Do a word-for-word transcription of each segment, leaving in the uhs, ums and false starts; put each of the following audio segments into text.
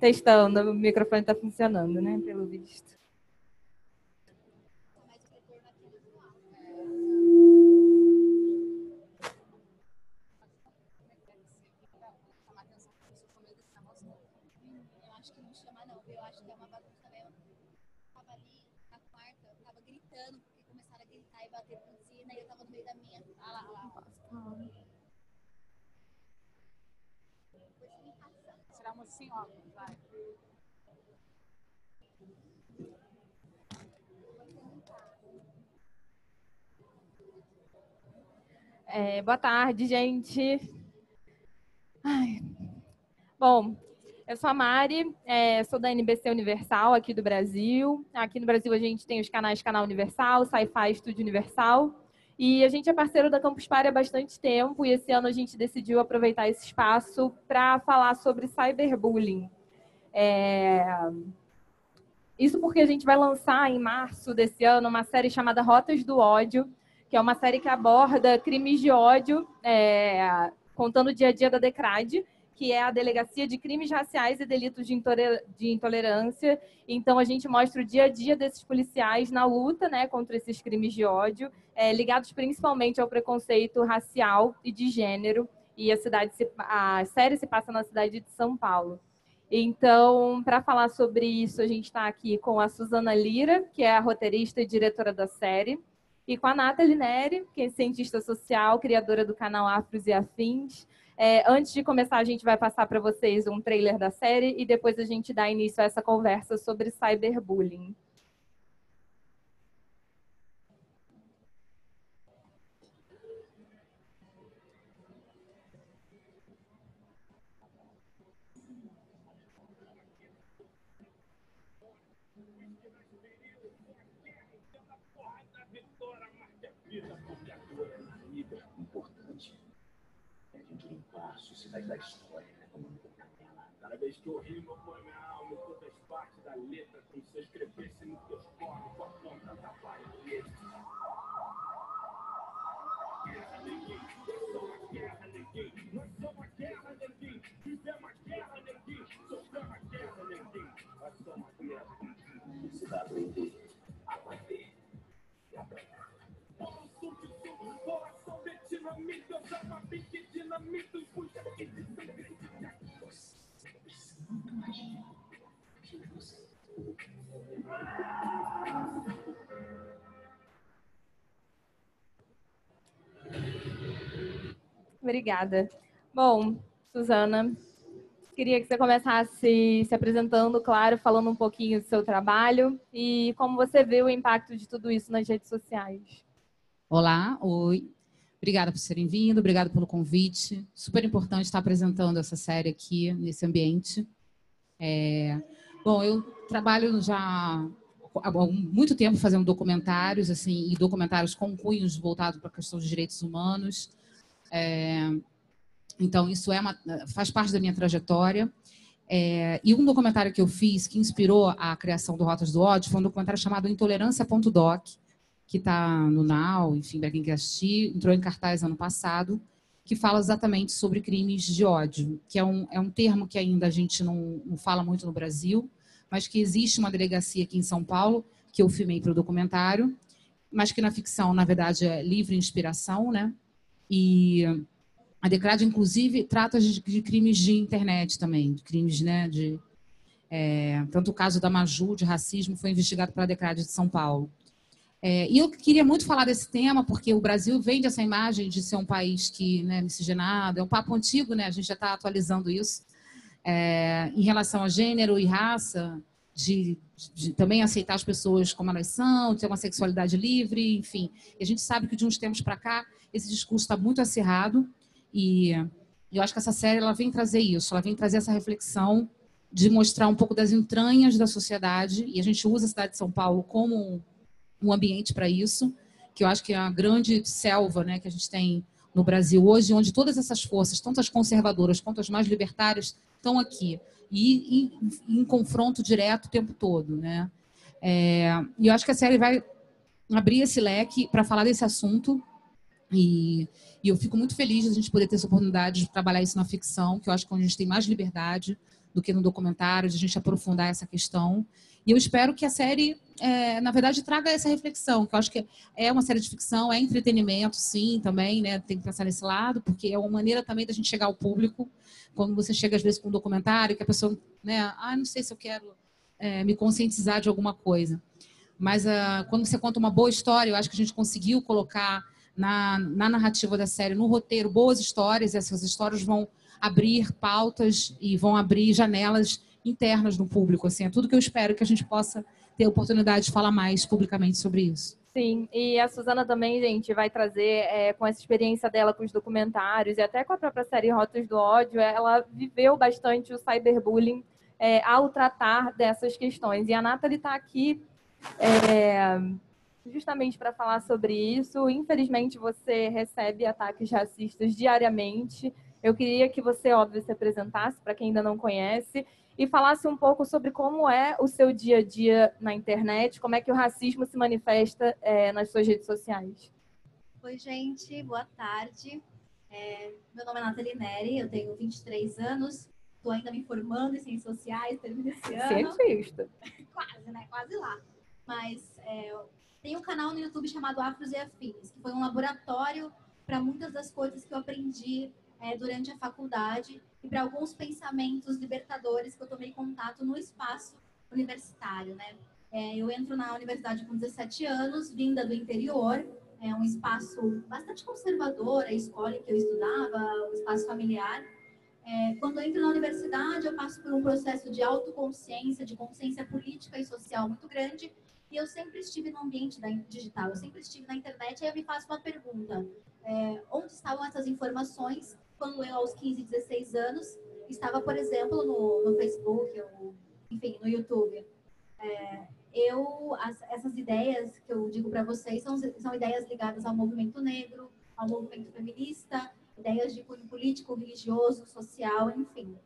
Testando, o microfone está funcionando, né? Pelo visto. Assim, ó, vai. É, boa tarde, gente. Ai. Bom, eu sou a Mari, é, sou da N B C Universal aqui do Brasil. Aqui no Brasil a gente tem os canais Canal Universal, Sci-Fi Estúdio Universal. E a gente é parceiro da Campus Party há bastante tempo e esse ano a gente decidiu aproveitar esse espaço para falar sobre cyberbullying. É... Isso porque a gente vai lançar em março desse ano uma série chamada Rotas do Ódio, que é uma série que aborda crimes de ódio, é... contando o dia a dia da DECRAD, que é a Delegacia de Crimes Raciais e Delitos de Intolerância. Então, a gente mostra o dia a dia desses policiais na luta, né, contra esses crimes de ódio, é, ligados principalmente ao preconceito racial e de gênero. E a, cidade se, a série se passa na cidade de São Paulo. Então, para falar sobre isso, a gente está aqui com a Suzana Lira, que é a roteirista e diretora da série, e com a Nathalie Neri, que é cientista social, criadora do canal Afros e Afins. É, antes de começar, a gente vai passar para vocês um trailer da série e depois a gente dá início a essa conversa sobre cyberbullying. Sociedade da história, né? Cada vez que eu rimo, eu ponho minha alma em todas as partes da letra, como se eu escrevesse no teus corpos, com a ponta da baioneta. Guerra, neguinho, eu sou uma guerra, neguinho, nós somos uma guerra, neguinho, vivemos uma guerra, neguinho, sofremos uma guerra, neguinho, nós somos uma guerra. Você vai aprender a bater e a apanhar. Bola, som de som, coração de dinamite, eu chamo a pique dinamite, os puxa que de sangue. Obrigada. Bom, Suzana, queria que você começasse se apresentando, claro, falando um pouquinho do seu trabalho e como você vê o impacto de tudo isso nas redes sociais. Olá, oi. Obrigada por serem vindo, obrigada pelo convite. Super importante estar apresentando essa série aqui, nesse ambiente. É... Bom, eu trabalho já há muito tempo fazendo documentários, assim, e documentários com cunhos voltados para a questão de direitos humanos. É... Então, isso é uma, faz parte da minha trajetória. É... E um documentário que eu fiz, que inspirou a criação do Rotas do Ódio, foi um documentário chamado Intolerância ponto doc, que está no Now, enfim, para quem quer assistir, entrou em cartaz ano passado, que fala exatamente sobre crimes de ódio, que é um, é um termo que ainda a gente não, não fala muito no Brasil, mas que existe uma delegacia aqui em São Paulo, que eu filmei para o documentário, mas que na ficção, na verdade, é livre inspiração, né? E a DECRAD, inclusive, trata de, de crimes de internet também, de crimes, né, de... É, tanto o caso da Maju, de racismo, foi investigado pela DECRAD de São Paulo. É, e eu queria muito falar desse tema, porque o Brasil vende essa imagem de ser um país que, né, miscigenado, é um papo antigo, né, a gente já está atualizando isso, é, em relação a gênero e raça, de, de, de também aceitar as pessoas como elas são, ter uma sexualidade livre, enfim. E a gente sabe que de uns tempos para cá, esse discurso está muito acirrado, e eu acho que essa série ela vem trazer isso, ela vem trazer essa reflexão de mostrar um pouco das entranhas da sociedade, e a gente usa a cidade de São Paulo como um ambiente para isso, que eu acho que é a grande selva, né, que a gente tem no Brasil hoje, onde todas essas forças, tanto as conservadoras quanto as mais libertárias, estão aqui, e em, em confronto direto o tempo todo, né? É, e eu acho que a série vai abrir esse leque para falar desse assunto, e, e eu fico muito feliz de a gente poder ter essa oportunidade de trabalhar isso na ficção, que eu acho que é onde a gente tem mais liberdade, do que no documentário, de a gente aprofundar essa questão. E eu espero que a série, é, na verdade, traga essa reflexão, que eu acho que é uma série de ficção, é entretenimento, sim, também, né? Tem que pensar nesse lado, porque é uma maneira também da gente chegar ao público. Quando você chega, às vezes, com um documentário, que a pessoa, né? Ah, não sei se eu quero é, me conscientizar de alguma coisa. Mas uh, quando você conta uma boa história, eu acho que a gente conseguiu colocar na, na narrativa da série, no roteiro, boas histórias, e essas histórias vão abrir pautas e vão abrir janelas internas no público. Assim, é tudo que eu espero que a gente possa ter a oportunidade de falar mais publicamente sobre isso. Sim, e a Suzana também, gente, vai trazer, é, com essa experiência dela com os documentários e até com a própria série Rotas do Ódio, ela viveu bastante o cyberbullying é, ao tratar dessas questões. E a Nathalie está aqui é, justamente para falar sobre isso. Infelizmente, você recebe ataques racistas diariamente. Eu queria que você, óbvio, se apresentasse para quem ainda não conhece e falasse um pouco sobre como é o seu dia a dia na internet, como é que o racismo se manifesta é, nas suas redes sociais. Oi, gente, boa tarde. É, meu nome é Nathalie Neri, eu tenho vinte e três anos, estou ainda me formando em Ciências Sociais, termino esse ano. Cientista. Quase, né? Quase lá. Mas é, tem um canal no YouTube chamado Afros e Afins, que foi um laboratório para muitas das coisas que eu aprendi é, durante a faculdade e para alguns pensamentos libertadores que eu tomei contato no espaço universitário, né? É, eu entro na universidade com dezessete anos, vinda do interior, é um espaço bastante conservador, a escola em que eu estudava, um espaço familiar. É, quando eu entro na universidade, eu passo por um processo de autoconsciência, de consciência política e social muito grande, e eu sempre estive no ambiente da, digital, eu sempre estive na internet, e aí eu me faço uma pergunta, é, onde estavam essas informações quando eu, aos quinze, dezesseis anos, estava, por exemplo, no, no Facebook, ou, enfim, no YouTube. É, eu, as, essas ideias que eu digo para vocês são, são ideias ligadas ao movimento negro, ao movimento feminista, ideias de cunho político, religioso, social, enfim.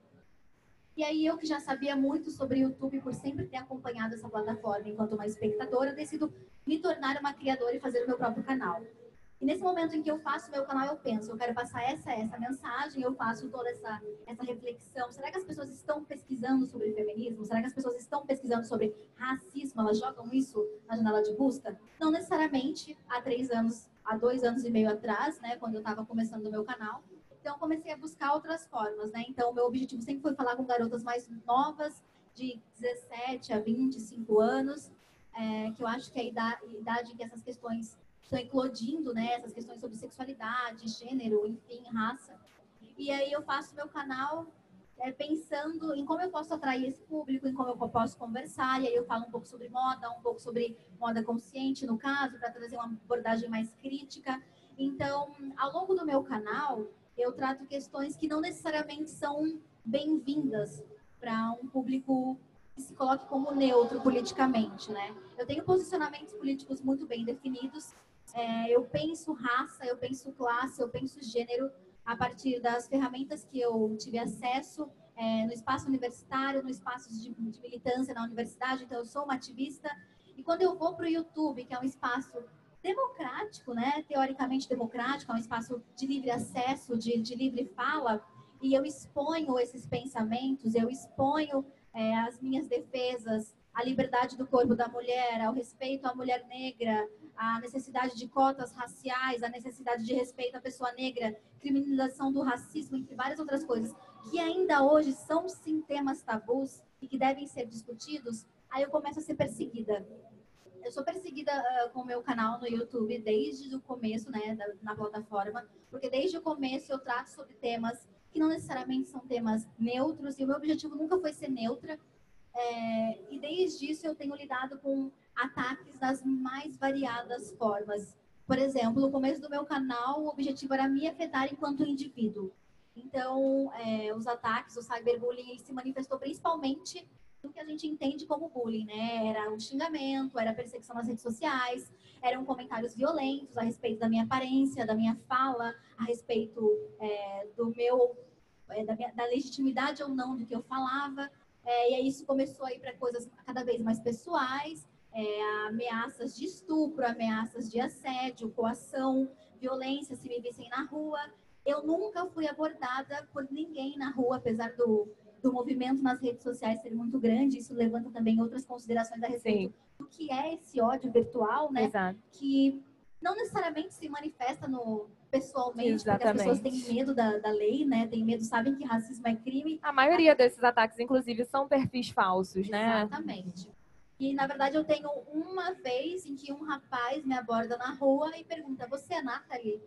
E aí eu que já sabia muito sobre o YouTube, por sempre ter acompanhado essa plataforma enquanto uma espectadora, decido me tornar uma criadora e fazer o meu próprio canal. E nesse momento em que eu faço meu canal, eu penso, eu quero passar essa, essa mensagem, eu faço toda essa, essa reflexão. Será que as pessoas estão pesquisando sobre feminismo? Será que as pessoas estão pesquisando sobre racismo? Elas jogam isso na janela de busca? Não necessariamente há três anos, há dois anos e meio atrás, né, quando eu estava começando o meu canal. Então, eu comecei a buscar outras formas, né? Então, o meu objetivo sempre foi falar com garotas mais novas, de dezessete a vinte e cinco anos, é, que eu acho que é a idade, a idade em que essas questões estão eclodindo, né? Essas questões sobre sexualidade, gênero, enfim, raça. E aí eu faço meu canal é, pensando em como eu posso atrair esse público, em como eu posso conversar. E aí eu falo um pouco sobre moda, um pouco sobre moda consciente, no caso, para trazer uma abordagem mais crítica. Então, ao longo do meu canal, eu trato questões que não necessariamente são bem-vindas para um público que se coloque como neutro politicamente, né? Eu tenho posicionamentos políticos muito bem definidos. É, eu penso raça, eu penso classe, eu penso gênero a partir das ferramentas que eu tive acesso é, no espaço universitário, no espaço de, de militância na universidade. Então, eu sou uma ativista. E quando eu vou para o YouTube, que é um espaço democrático, né? Teoricamente democrático, é um espaço de livre acesso, de, de livre fala, e eu exponho esses pensamentos, eu exponho é, as minhas defesas, a liberdade do corpo da mulher, ao respeito à mulher negra, a necessidade de cotas raciais, a necessidade de respeito à pessoa negra, criminalização do racismo, entre várias outras coisas, que ainda hoje são sim temas tabus e que devem ser discutidos, aí eu começo a ser perseguida. Eu sou perseguida uh, com o meu canal no YouTube desde o começo, né, da, na plataforma, porque desde o começo eu trato sobre temas que não necessariamente são temas neutros, e o meu objetivo nunca foi ser neutra, é, e desde isso eu tenho lidado com ataques das mais variadas formas. Por exemplo, no começo do meu canal, o objetivo era me afetar enquanto indivíduo. Então, é, os ataques, o cyberbullying se manifestou principalmente do que a gente entende como bullying, né? Era um xingamento, era perseguição nas redes sociais, eram comentários violentos a respeito da minha aparência, da minha fala, a respeito é, do meu, é, da, minha, da legitimidade ou não do que eu falava. É, e aí isso começou a ir para coisas cada vez mais pessoais, é, ameaças de estupro, ameaças de assédio, coação, violência, se me vissem na rua. Eu nunca fui abordada por ninguém na rua, apesar do do movimento nas redes sociais ser muito grande, isso levanta também outras considerações a respeito Sim. do que é esse ódio virtual, né? Exato. Que não necessariamente se manifesta no, pessoalmente, porque as pessoas têm Exatamente. medo da, da lei, né? Têm medo, sabem que racismo é crime. A maioria desses ataques, inclusive, são perfis falsos, né? Exatamente. E, na verdade, eu tenho uma vez em que um rapaz me aborda na rua e pergunta, você é Nathalie?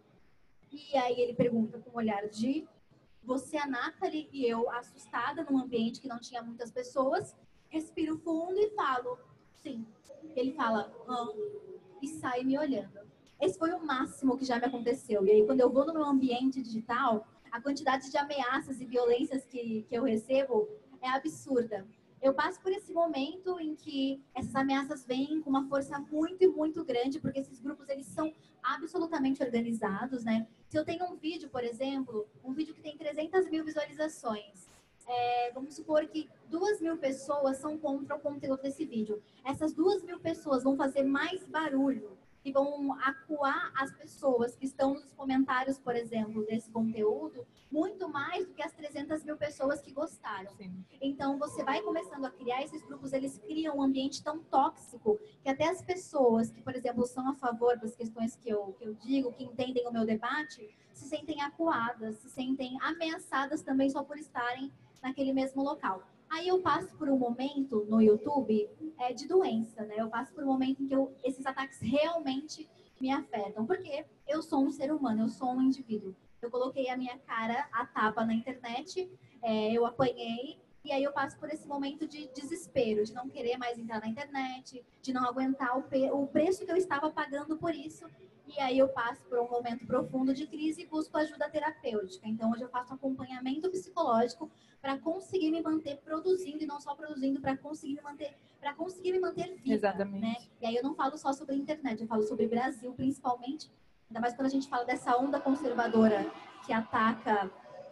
E aí ele pergunta com um olhar de, você é Nathalie? E eu, assustada, num ambiente que não tinha muitas pessoas, respiro fundo e falo, sim. Ele fala, ah, e sai me olhando. Esse foi o máximo que já me aconteceu. E aí, quando eu vou no meu ambiente digital, a quantidade de ameaças e violências que, que eu recebo é absurda. Eu passo por esse momento em que essas ameaças vêm com uma força muito e muito grande, porque esses grupos, eles são absolutamente organizados, né? Se eu tenho um vídeo, por exemplo, um vídeo que tem trezentas mil visualizações, é, vamos supor que duas mil pessoas são contra o conteúdo desse vídeo. Essas duas mil pessoas vão fazer mais barulho e vão acuar as pessoas que estão nos comentários, por exemplo, desse conteúdo, muito mais do que as trezentas mil pessoas que gostaram. Sim. Então, você vai começando a criar esses grupos, eles criam um ambiente tão tóxico que até as pessoas que, por exemplo, são a favor das questões que eu, que eu digo, que entendem o meu debate, se sentem acuadas, se sentem ameaçadas também só por estarem naquele mesmo local. Aí eu passo por um momento no YouTube é, de doença, né? Eu passo por um momento em que eu, esses ataques realmente me afetam, porque eu sou um ser humano, eu sou um indivíduo. Eu coloquei a minha cara a tapa na internet, é, eu apanhei, e aí eu passo por esse momento de desespero, de não querer mais entrar na internet, de não aguentar o, pe- o preço que eu estava pagando por isso. E aí eu passo por um momento profundo de crise e busco ajuda terapêutica. Então, hoje eu faço acompanhamento psicológico para conseguir me manter produzindo, e não só produzindo, para conseguir me manter, para conseguir me manter viva. Exatamente. Né? E aí eu não falo só sobre a internet, eu falo sobre o Brasil, principalmente, ainda mais quando a gente fala dessa onda conservadora que ataca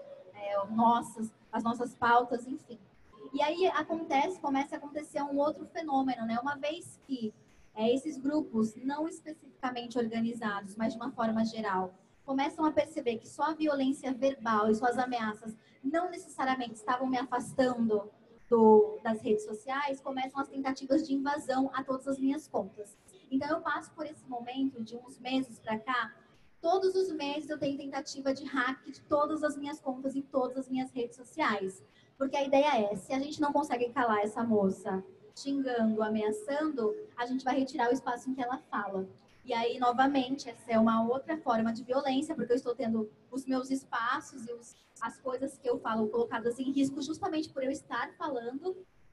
é, nossas, as nossas pautas, enfim. E aí acontece, começa a acontecer um outro fenômeno, né? Uma vez que é, esses grupos, não especificamente organizados, mas de uma forma geral, começam a perceber que só a violência verbal e suas ameaças não necessariamente estavam me afastando do, das redes sociais, começam as tentativas de invasão a todas as minhas contas. Então, eu passo por esse momento de uns meses para cá, todos os meses eu tenho tentativa de hack de todas as minhas contas em todas as minhas redes sociais. Porque a ideia é, se a gente não consegue calar essa moça xingando, ameaçando, a gente vai retirar o espaço em que ela fala. E aí, novamente, essa é uma outra forma de violência, porque eu estou tendo os meus espaços e os, as coisas que eu falo colocadas em risco justamente por eu estar falando,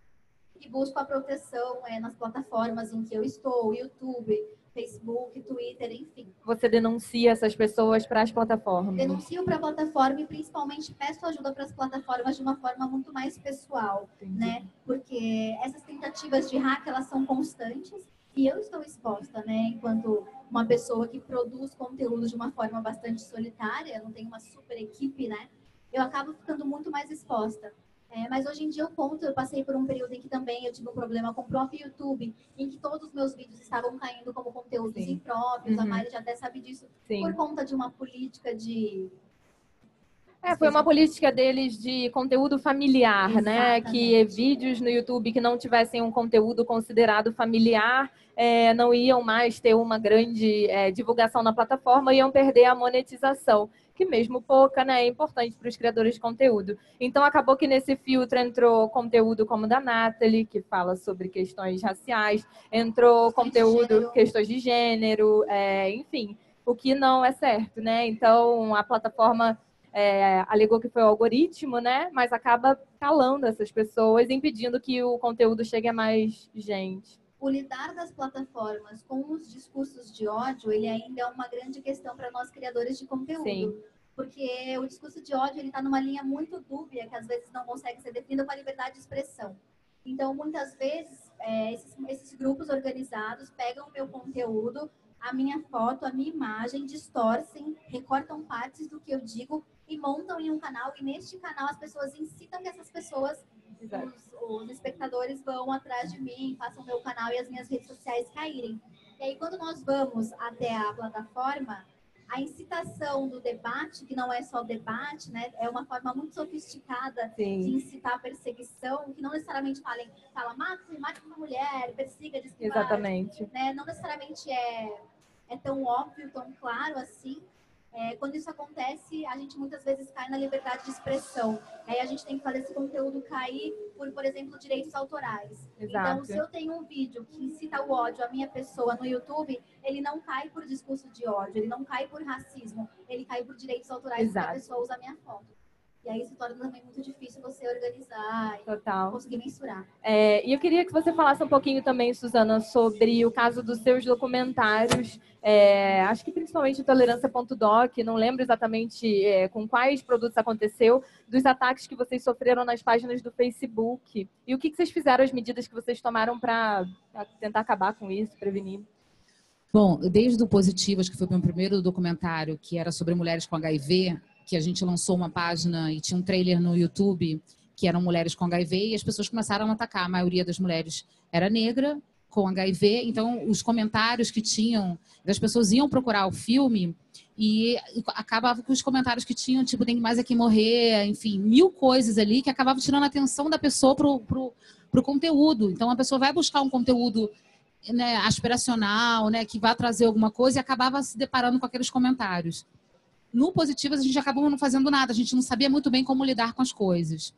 e busco a proteção é, nas plataformas em que eu estou, YouTube, Facebook, Twitter, enfim. Você denuncia essas pessoas para as plataformas. Denuncio para a plataforma e principalmente peço ajuda para as plataformas de uma forma muito mais pessoal, Entendi. né? Porque essas tentativas de hack, elas são constantes e eu estou exposta, né? Enquanto uma pessoa que produz conteúdo de uma forma bastante solitária, não tem uma super equipe, né? Eu acabo ficando muito mais exposta. É, mas hoje em dia eu conto, eu passei por um período em que também eu tive um problema com o próprio YouTube, em que todos os meus vídeos estavam caindo como conteúdos Sim. impróprios, Uhum. a Mari já até sabe disso, Sim. por conta de uma política de... É, foi uma política deles de conteúdo familiar, né? Que Exatamente. vídeos no YouTube que não tivessem um conteúdo considerado familiar é, não iam mais ter uma grande é, divulgação na plataforma, iam perder a monetização, que mesmo pouca, né, é importante para os criadores de conteúdo. Então, acabou que nesse filtro entrou conteúdo como o da Nathalie, que fala sobre questões raciais, entrou Questões de conteúdo, gênero. questões de gênero, é, enfim, o que não é certo, né? Então, a plataforma... É, alegou que foi o algoritmo, né? Mas acaba calando essas pessoas, impedindo que o conteúdo chegue a mais gente. O lidar das plataformas com os discursos de ódio, ele ainda é uma grande questão para nós criadores de conteúdo. Sim. Porque o discurso de ódio, ele está numa linha muito dúbia, que às vezes não consegue ser definida com a liberdade de expressão. Então, muitas vezes, é, esses, esses grupos organizados pegam o meu conteúdo, a minha foto, a minha imagem, distorcem, recortam partes do que eu digo e montam em um canal. E neste canal as pessoas incitam que essas pessoas, os, os espectadores, vão atrás de mim, façam meu canal e as minhas redes sociais caírem. E aí, quando nós vamos até a plataforma, a incitação do debate, que não é só debate, né? É uma forma muito sofisticada Sim. de incitar a perseguição, que não necessariamente falem, fala, mate, mate uma mulher, persiga, diz que Exatamente. vai, né? Não necessariamente é, é tão óbvio, tão claro assim. É, quando isso acontece, a gente muitas vezes cai na liberdade de expressão. Aí a gente tem que fazer esse conteúdo cair por, por exemplo, direitos autorais. Exato. Então, se eu tenho um vídeo que incita o ódio à minha pessoa no YouTube, ele não cai por discurso de ódio, ele não cai por racismo, ele cai por direitos autorais porque a pessoa usa a minha foto. E aí se torna também muito difícil você organizar e Total. conseguir mensurar. É, e eu queria que você falasse um pouquinho também, Suzana, sobre o caso dos seus documentários. É, acho que principalmente o Tolerância ponto doc, não lembro exatamente é, com quais produtos aconteceu, dos ataques que vocês sofreram nas páginas do Facebook. E o que, que vocês fizeram, as medidas que vocês tomaram para tentar acabar com isso, prevenir? Bom, desde o Positivas, que foi o meu primeiro documentário, que era sobre mulheres com H I V, que a gente lançou uma página e tinha um trailer no YouTube, que eram mulheres com H I V, e as pessoas começaram a atacar. A maioria das mulheres era negra, com H I V, então os comentários que tinham, as pessoas iam procurar o filme e acabava com os comentários que tinham, tipo, tem mais aqui morrer, enfim, mil coisas ali que acabavam tirando a atenção da pessoa pro, pro, pro conteúdo. Então a pessoa vai buscar um conteúdo, né, aspiracional, né, que vai trazer alguma coisa e acabava se deparando com aqueles comentários. No Positivas, a gente acabou não fazendo nada, a gente não sabia muito bem como lidar com as coisas.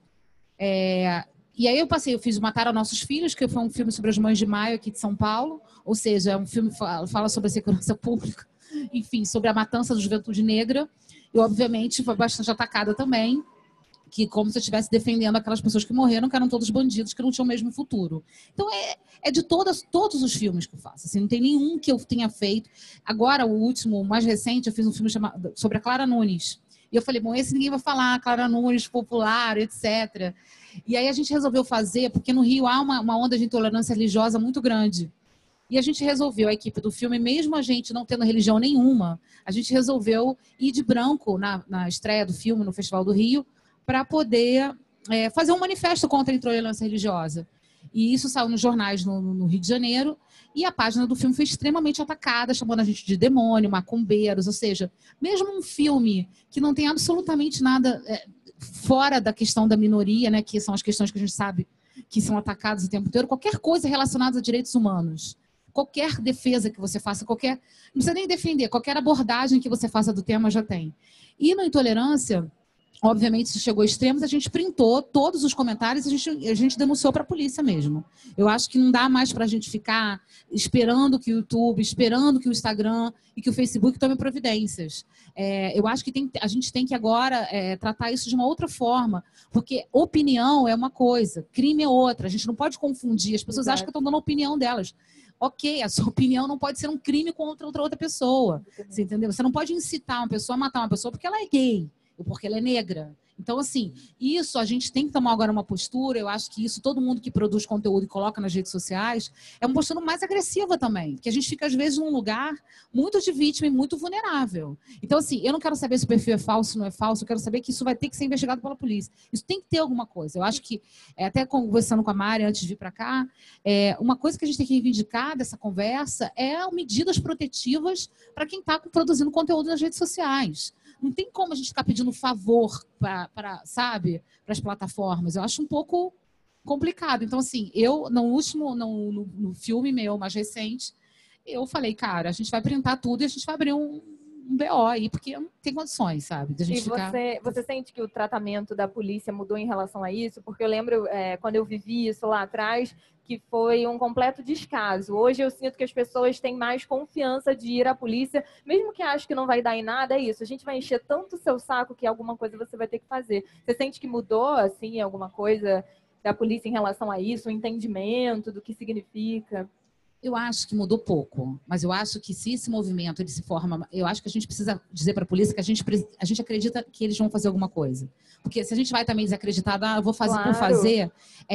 É, e aí eu passei, eu fiz Matar aos Nossos Filhos, que foi um filme sobre as mães de maio aqui de São Paulo, ou seja, é um filme que fala sobre a segurança pública, enfim, sobre a matança da juventude negra, e obviamente foi bastante atacada também, que como se eu estivesse defendendo aquelas pessoas que morreram, que eram todos bandidos, que não tinham o mesmo futuro. Então, é, é de todas, todos os filmes que eu faço. Assim, não tem nenhum que eu tenha feito. Agora, o último, o mais recente, eu fiz um filme chamado, sobre a Clara Nunes. E eu falei, bom, esse ninguém vai falar, Clara Nunes, popular, etcétera. E aí a gente resolveu fazer, porque no Rio há uma, uma onda de intolerância religiosa muito grande. E a gente resolveu, a equipe do filme, mesmo a gente não tendo religião nenhuma, a gente resolveu ir de branco na, na estreia do filme, no Festival do Rio, para poder é, fazer um manifesto contra a intolerância religiosa. E isso saiu nos jornais no, no Rio de Janeiro, e a página do filme foi extremamente atacada, chamando a gente de demônio, macumbeiros, ou seja, mesmo um filme que não tem absolutamente nada é, fora da questão da minoria, né, que são as questões que a gente sabe que são atacadas o tempo inteiro, qualquer coisa relacionada a direitos humanos, qualquer defesa que você faça, qualquer, não precisa nem defender, qualquer abordagem que você faça do tema já tem. E na intolerância, obviamente, isso chegou a extremos, a gente printou todos os comentários e a gente, a gente denunciou para a polícia mesmo. Eu acho que não dá mais para a gente ficar esperando que o YouTube, esperando que o Instagram e que o Facebook tomem providências. É, eu acho que tem, a gente tem que agora é, tratar isso de uma outra forma, porque opinião é uma coisa, crime é outra. A gente não pode confundir. As pessoas Exato. Acham que estão dando a opinião delas. Ok, a sua opinião não pode ser um crime contra outra, outra pessoa. Você entendeu? Você não pode incitar uma pessoa a matar uma pessoa porque ela é gay. Ou porque ela é negra. Então, assim, isso a gente tem que tomar agora uma postura, eu acho que isso, todo mundo que produz conteúdo e coloca nas redes sociais, é uma postura mais agressiva também, porque a gente fica, às vezes, num lugar muito de vítima e muito vulnerável. Então, assim, eu não quero saber se o perfil é falso ou não é falso, eu quero saber que isso vai ter que ser investigado pela polícia. Isso tem que ter alguma coisa. Eu acho que, é, até conversando com a Mari antes de vir para cá, é, uma coisa que a gente tem que reivindicar dessa conversa é medidas protetivas para quem está produzindo conteúdo nas redes sociais. Não tem como a gente ficar pedindo favor para, sabe, para as plataformas. Eu acho um pouco complicado. Então, assim, eu, no último, no, no, no filme meu mais recente, eu falei, cara, a gente vai printar tudo e a gente vai abrir um, um B O aí, porque não tem condições, sabe, de a gente e ficar... você, você sente que o tratamento da polícia mudou em relação a isso? Porque eu lembro, é, quando eu vivi isso lá atrás, que foi um completo descaso. Hoje eu sinto que as pessoas têm mais confiança de ir à polícia, mesmo que achem que não vai dar em nada, é isso. A gente vai encher tanto o seu saco que alguma coisa você vai ter que fazer. Você sente que mudou, assim, alguma coisa da polícia em relação a isso, o entendimento do que significa? Eu acho que mudou pouco, mas eu acho que se esse movimento ele se forma, eu acho que a gente precisa dizer para a polícia que a gente, a gente acredita que eles vão fazer alguma coisa. Porque se a gente vai também desacreditado, ah, eu vou fazer claro. por fazer,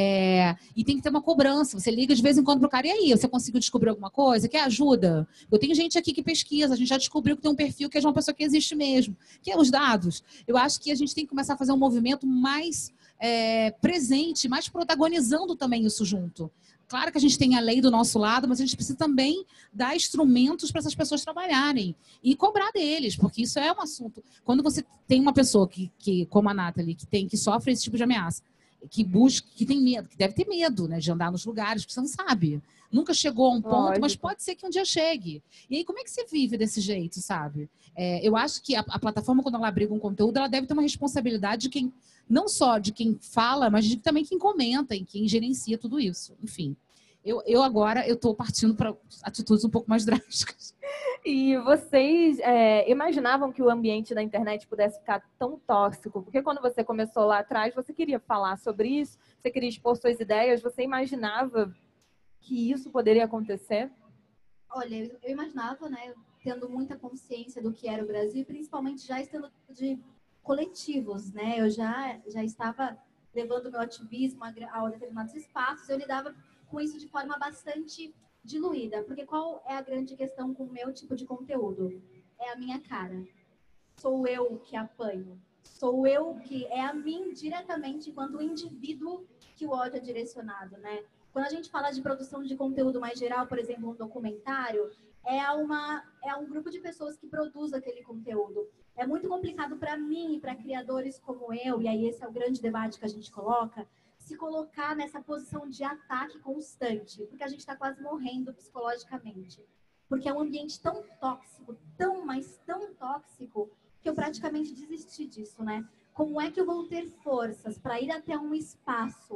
é, e tem que ter uma cobrança. Você liga de vez em quando pro cara, e aí, você conseguiu descobrir alguma coisa? Quer ajuda? Eu tenho gente aqui que pesquisa, a gente já descobriu que tem um perfil que é de uma pessoa que existe mesmo, que é os dados. Eu acho que a gente tem que começar a fazer um movimento mais... é, presente, mais protagonizando também isso junto. Claro que a gente tem a lei do nosso lado, mas a gente precisa também dar instrumentos para essas pessoas trabalharem e cobrar deles, porque isso é um assunto. Quando você tem uma pessoa que, que como a Nathalie, que tem, que sofre esse tipo de ameaça, que busca, que tem medo, que deve ter medo, né, de andar nos lugares, porque você não sabe. Nunca chegou a um ponto, Lógico. Mas pode ser que um dia chegue. E aí, como é que você vive desse jeito, sabe? É, eu acho que a, a plataforma, quando ela abriga um conteúdo, ela deve ter uma responsabilidade de quem, não só de quem fala, mas de também quem comenta e quem gerencia tudo isso. Enfim, eu, eu agora eu estou partindo para atitudes um pouco mais drásticas. E vocês é, imaginavam que o ambiente da internet pudesse ficar tão tóxico? Porque quando você começou lá atrás, você queria falar sobre isso, você queria expor suas ideias, você imaginava que isso poderia acontecer? Olha, eu, eu imaginava, né, tendo muita consciência do que era o Brasil, principalmente já estando de coletivos, né? Eu já, já estava levando meu ativismo a, a determinados espaços, eu lidava com isso de forma bastante diluída, porque qual é a grande questão com o meu tipo de conteúdo? É a minha cara. Sou eu que apanho. Sou eu que é a mim diretamente enquanto indivíduo que o ódio é direcionado, né? Quando a gente fala de produção de conteúdo mais geral, por exemplo, um documentário, é, uma, é um grupo de pessoas que produz aquele conteúdo. É muito complicado para mim e para criadores como eu, e aí esse é o grande debate que a gente coloca, se colocar nessa posição de ataque constante, porque a gente está quase morrendo psicologicamente. Porque é um ambiente tão tóxico, tão, mas tão tóxico, que eu praticamente desisti disso, né? Como é que eu vou ter forças para ir até um espaço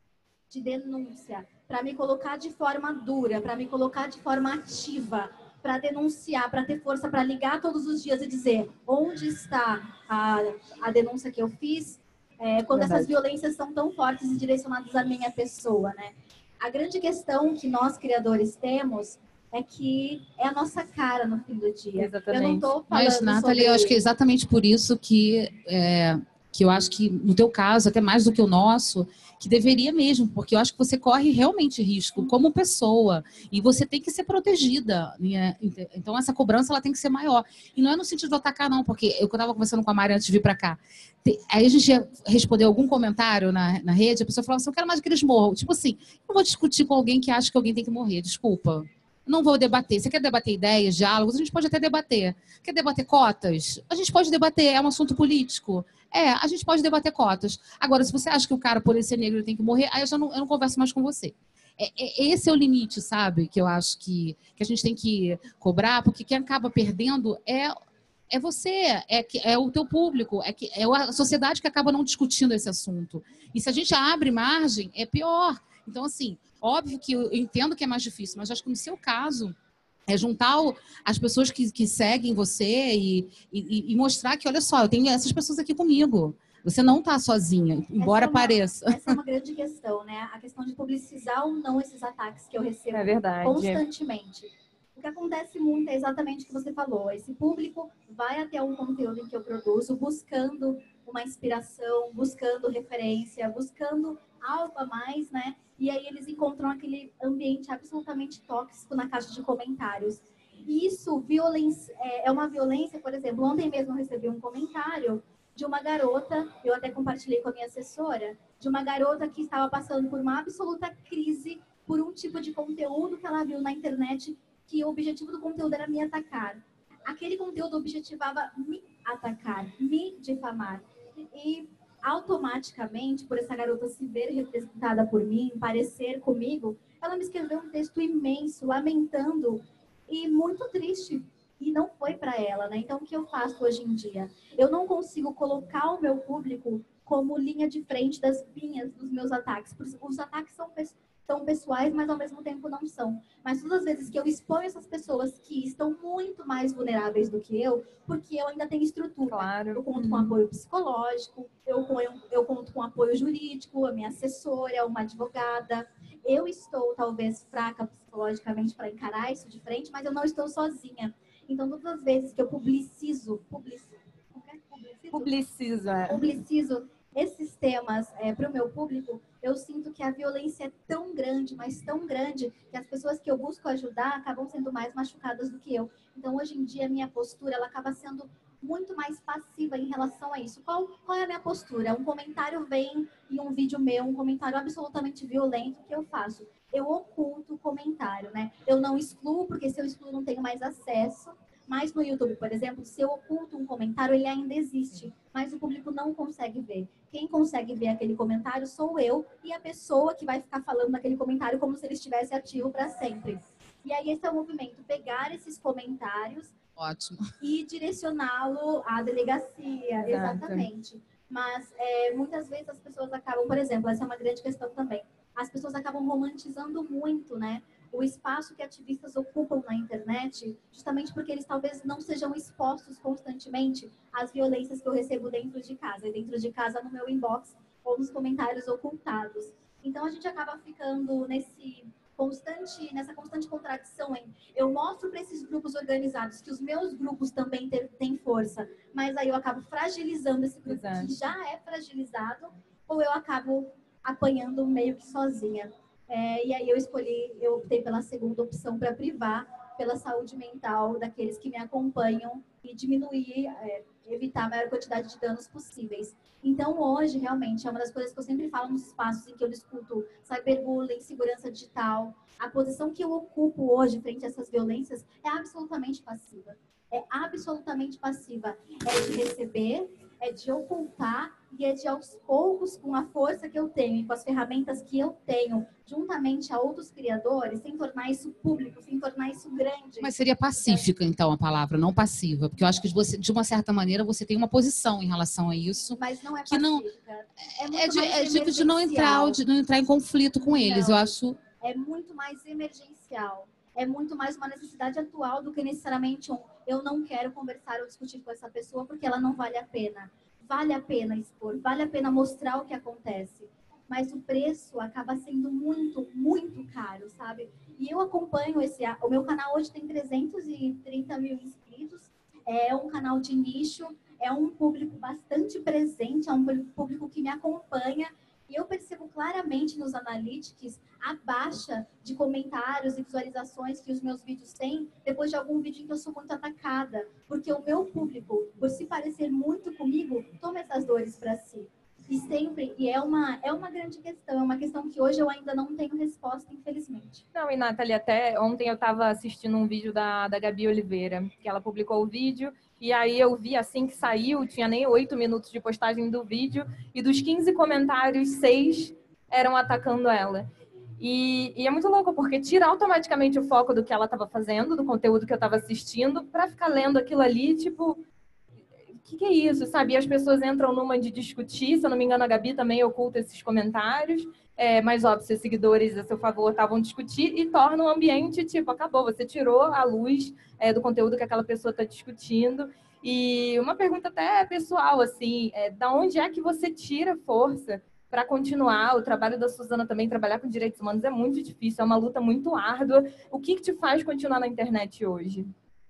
de denúncia, para me colocar de forma dura, para me colocar de forma ativa, para denunciar, para ter força para ligar todos os dias e dizer onde está a, a denúncia que eu fiz, é, quando Verdade. essas violências são tão fortes e direcionadas à minha pessoa, né? A grande questão que nós criadores temos é que é a nossa cara no fim do dia. Exatamente. Eu não tô falando Mas, Nathalie, sobre... eu acho que é exatamente por isso que, é, que eu acho que, no teu caso, até mais do que o nosso, que deveria mesmo, porque eu acho que você corre realmente risco como pessoa e você tem que ser protegida, né? Então essa cobrança ela tem que ser maior. E não é no sentido de atacar, não, porque eu estava conversando com a Mari antes de vir para cá. Aí a gente ia responder algum comentário na, na rede, a pessoa falava assim, eu quero mais que eles morram. Tipo assim, eu não vou discutir com alguém que acha que alguém tem que morrer, desculpa. Não vou debater. Você quer debater ideias, diálogos? A gente pode até debater. Quer debater cotas? A gente pode debater. É um assunto político? É, a gente pode debater cotas. Agora, se você acha que o cara, por ele ser negro, tem que morrer, aí eu já não, eu não converso mais com você. É, é, esse é o limite, sabe? Que eu acho que, que a gente tem que cobrar, porque quem acaba perdendo é, é você, é, é o teu público, é, que, é a sociedade que acaba não discutindo esse assunto. E se a gente abre margem, é pior. Então, assim, óbvio que eu entendo que é mais difícil, mas acho que no seu caso é juntar o, as pessoas que, que seguem você e, e, e mostrar que, olha só, eu tenho essas pessoas aqui comigo. Você não está sozinha, embora essa é uma, pareça. Essa é uma grande questão, né? A questão de publicizar ou não esses ataques que eu recebo É verdade. constantemente. O que acontece muito é exatamente o que você falou. Esse público vai até um conteúdo em que eu produzo buscando uma inspiração, buscando referência, buscando algo a mais, né? E aí eles encontram aquele ambiente absolutamente tóxico na caixa de comentários. E isso violência, é uma violência, por exemplo, ontem mesmo eu recebi um comentário de uma garota, eu até compartilhei com a minha assessora, de uma garota que estava passando por uma absoluta crise por um tipo de conteúdo que ela viu na internet, que o objetivo do conteúdo era me atacar. Aquele conteúdo objetivava me atacar, me difamar. E automaticamente, por essa garota se ver representada por mim, parecer comigo, ela me escreveu um texto imenso, lamentando e muito triste. E não foi para ela, né? Então, o que eu faço hoje em dia? Eu não consigo colocar o meu público como linha de frente das minhas, dos meus ataques. Os ataques são, são pessoais, mas ao mesmo tempo não são. Mas todas as vezes que eu exponho essas pessoas que estão muito mais vulneráveis do que eu, porque eu ainda tenho estrutura. Claro. Eu conto com apoio psicológico, eu, eu conto com apoio jurídico, a minha assessora, uma advogada. Eu estou, talvez, fraca psicologicamente para encarar isso de frente, mas eu não estou sozinha. Então, todas as vezes que eu publicizo, publicizo, publicizo, Publicizo, é. publicizo esses temas é, para o meu público, eu sinto que a violência é tão grande, mas tão grande, que as pessoas que eu busco ajudar acabam sendo mais machucadas do que eu. Então, hoje em dia, a minha postura ela acaba sendo muito mais passiva em relação a isso. Qual, qual é a minha postura? Um comentário vem em um vídeo meu, um comentário absolutamente violento, o que eu faço? Eu oculto o comentário, né? Eu não excluo, porque se eu excluo não tenho mais acesso. Mas no YouTube, por exemplo, se eu oculto um comentário, ele ainda existe, mas o público não consegue ver. Quem consegue ver aquele comentário sou eu e a pessoa que vai ficar falando naquele comentário como se ele estivesse ativo para sempre. E aí esse é o movimento, pegar esses comentários Ótimo. e direcioná-lo à delegacia, Exato. exatamente. Mas é, muitas vezes as pessoas acabam, por exemplo, essa é uma grande questão também, as pessoas acabam romantizando muito, né, o espaço que ativistas ocupam na internet, justamente porque eles talvez não sejam expostos constantemente às violências que eu recebo dentro de casa, e dentro de casa no meu inbox ou nos comentários ocultados. Então a gente acaba ficando nesse constante, nessa constante contradição em eu mostro para esses grupos organizados que os meus grupos também têm força, mas aí eu acabo fragilizando esse grupo Exato. que já é fragilizado, ou eu acabo apanhando meio que sozinha. É, e aí eu escolhi, eu optei pela segunda opção para privar pela saúde mental daqueles que me acompanham e diminuir, é, evitar a maior quantidade de danos possíveis. Então, hoje, realmente, é uma das coisas que eu sempre falo nos espaços em que eu discuto cyberbullying, segurança digital. A posição que eu ocupo hoje frente a essas violências é absolutamente passiva. É absolutamente passiva. É de receber, é de ocultar e é de, aos poucos, com a força que eu tenho e com as ferramentas que eu tenho, juntamente a outros criadores, sem tornar isso público, sem tornar isso grande. Mas seria pacífica, então, a palavra, não passiva. Porque eu acho que, você, de uma certa maneira, você tem uma posição em relação a isso. Mas não é que não pacífica. É, muito É, de, mais é tipo de não entrar, de não entrar em conflito com eles. Não. Eu acho. É muito mais emergencial. É muito mais uma necessidade atual do que necessariamente um eu não quero conversar ou discutir com essa pessoa porque ela não vale a pena. Vale a pena expor, vale a pena mostrar o que acontece. Mas o preço acaba sendo muito, muito caro, sabe? E eu acompanho esse... O meu canal hoje tem trezentos e trinta mil inscritos. É um canal de nicho, é um público bastante presente, é um público que me acompanha. E eu percebo claramente nos analytics a baixa de comentários e visualizações que os meus vídeos têm depois de algum vídeo em que eu sou muito atacada. Porque o meu público, por se parecer muito comigo, toma essas dores para si. E sempre, e é uma, é uma grande questão, é uma questão que hoje eu ainda não tenho resposta, infelizmente. Não, e Nathalie, até ontem eu estava assistindo um vídeo da, da Gabi Oliveira, que ela publicou o vídeo, e aí eu vi assim que saiu, tinha nem oito minutos de postagem do vídeo, e dos quinze comentários, seis eram atacando ela. E, e é muito louco, porque tira automaticamente o foco do que ela estava fazendo, do conteúdo que eu estava assistindo, para ficar lendo aquilo ali, tipo... O que, que é isso, sabe? E as pessoas entram numa de discutir, se eu não me engano, a Gabi também oculta esses comentários, é, mas, óbvio, seus seguidores a seu favor estavam discutir e torna o ambiente, tipo, acabou, você tirou a luz é, do conteúdo que aquela pessoa está discutindo. E uma pergunta até pessoal, assim, é, da onde é que você tira força para continuar? O trabalho da Suzana também, trabalhar com direitos humanos é muito difícil, é uma luta muito árdua. O que, que te faz continuar na internet hoje?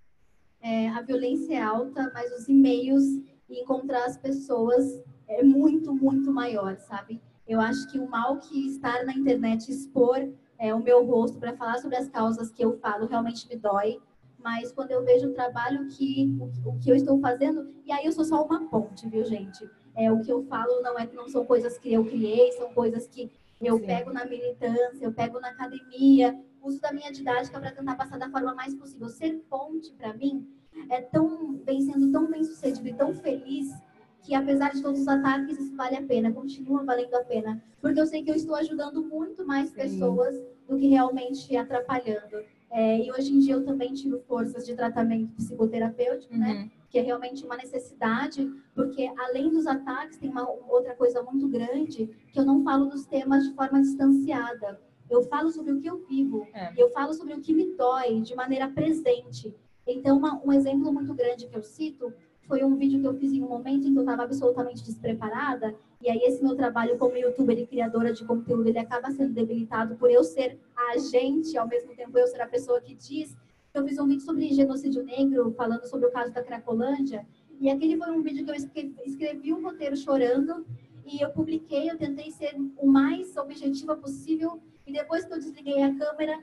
É, a violência é alta, mas os e-mails e encontrar as pessoas é muito, muito maior, sabe? Eu acho que o mal que estar na internet, expor é, o meu rosto para falar sobre as causas que eu falo, realmente me dói. Mas quando eu vejo o trabalho que, o, o que eu estou fazendo, e aí eu sou só uma ponte, viu, gente? É, o que eu falo não é que não são coisas que eu criei, são coisas que eu Sim. pego na militância, eu pego na academia, uso da minha didática para tentar passar da forma mais possível. Ser ponte, para mim, é tão bem sendo tão bem sucedido e tão feliz que, apesar de todos os ataques, isso vale a pena, continua valendo a pena. Porque eu sei que eu estou ajudando muito mais Sim. pessoas do que realmente atrapalhando. É, e hoje em dia eu também tiro forças de tratamento psicoterapêutico, Uhum. né? Que é realmente uma necessidade, porque além dos ataques, tem uma outra coisa muito grande, que eu não falo dos temas de forma distanciada. Eu falo sobre o que eu vivo, É. eu falo sobre o que me dói de maneira presente. Então, uma, um exemplo muito grande que eu cito foi um vídeo que eu fiz em um momento em que eu estava absolutamente despreparada, e aí esse meu trabalho como youtuber e criadora de conteúdo, ele acaba sendo debilitado por eu ser a agente, ao mesmo tempo eu ser a pessoa que diz. Eu fiz um vídeo sobre genocídio negro, falando sobre o caso da Cracolândia, e aquele foi um vídeo que eu escrevi, escrevi um roteiro chorando, e eu publiquei, eu tentei ser o mais objetiva possível, e depois que eu desliguei a câmera,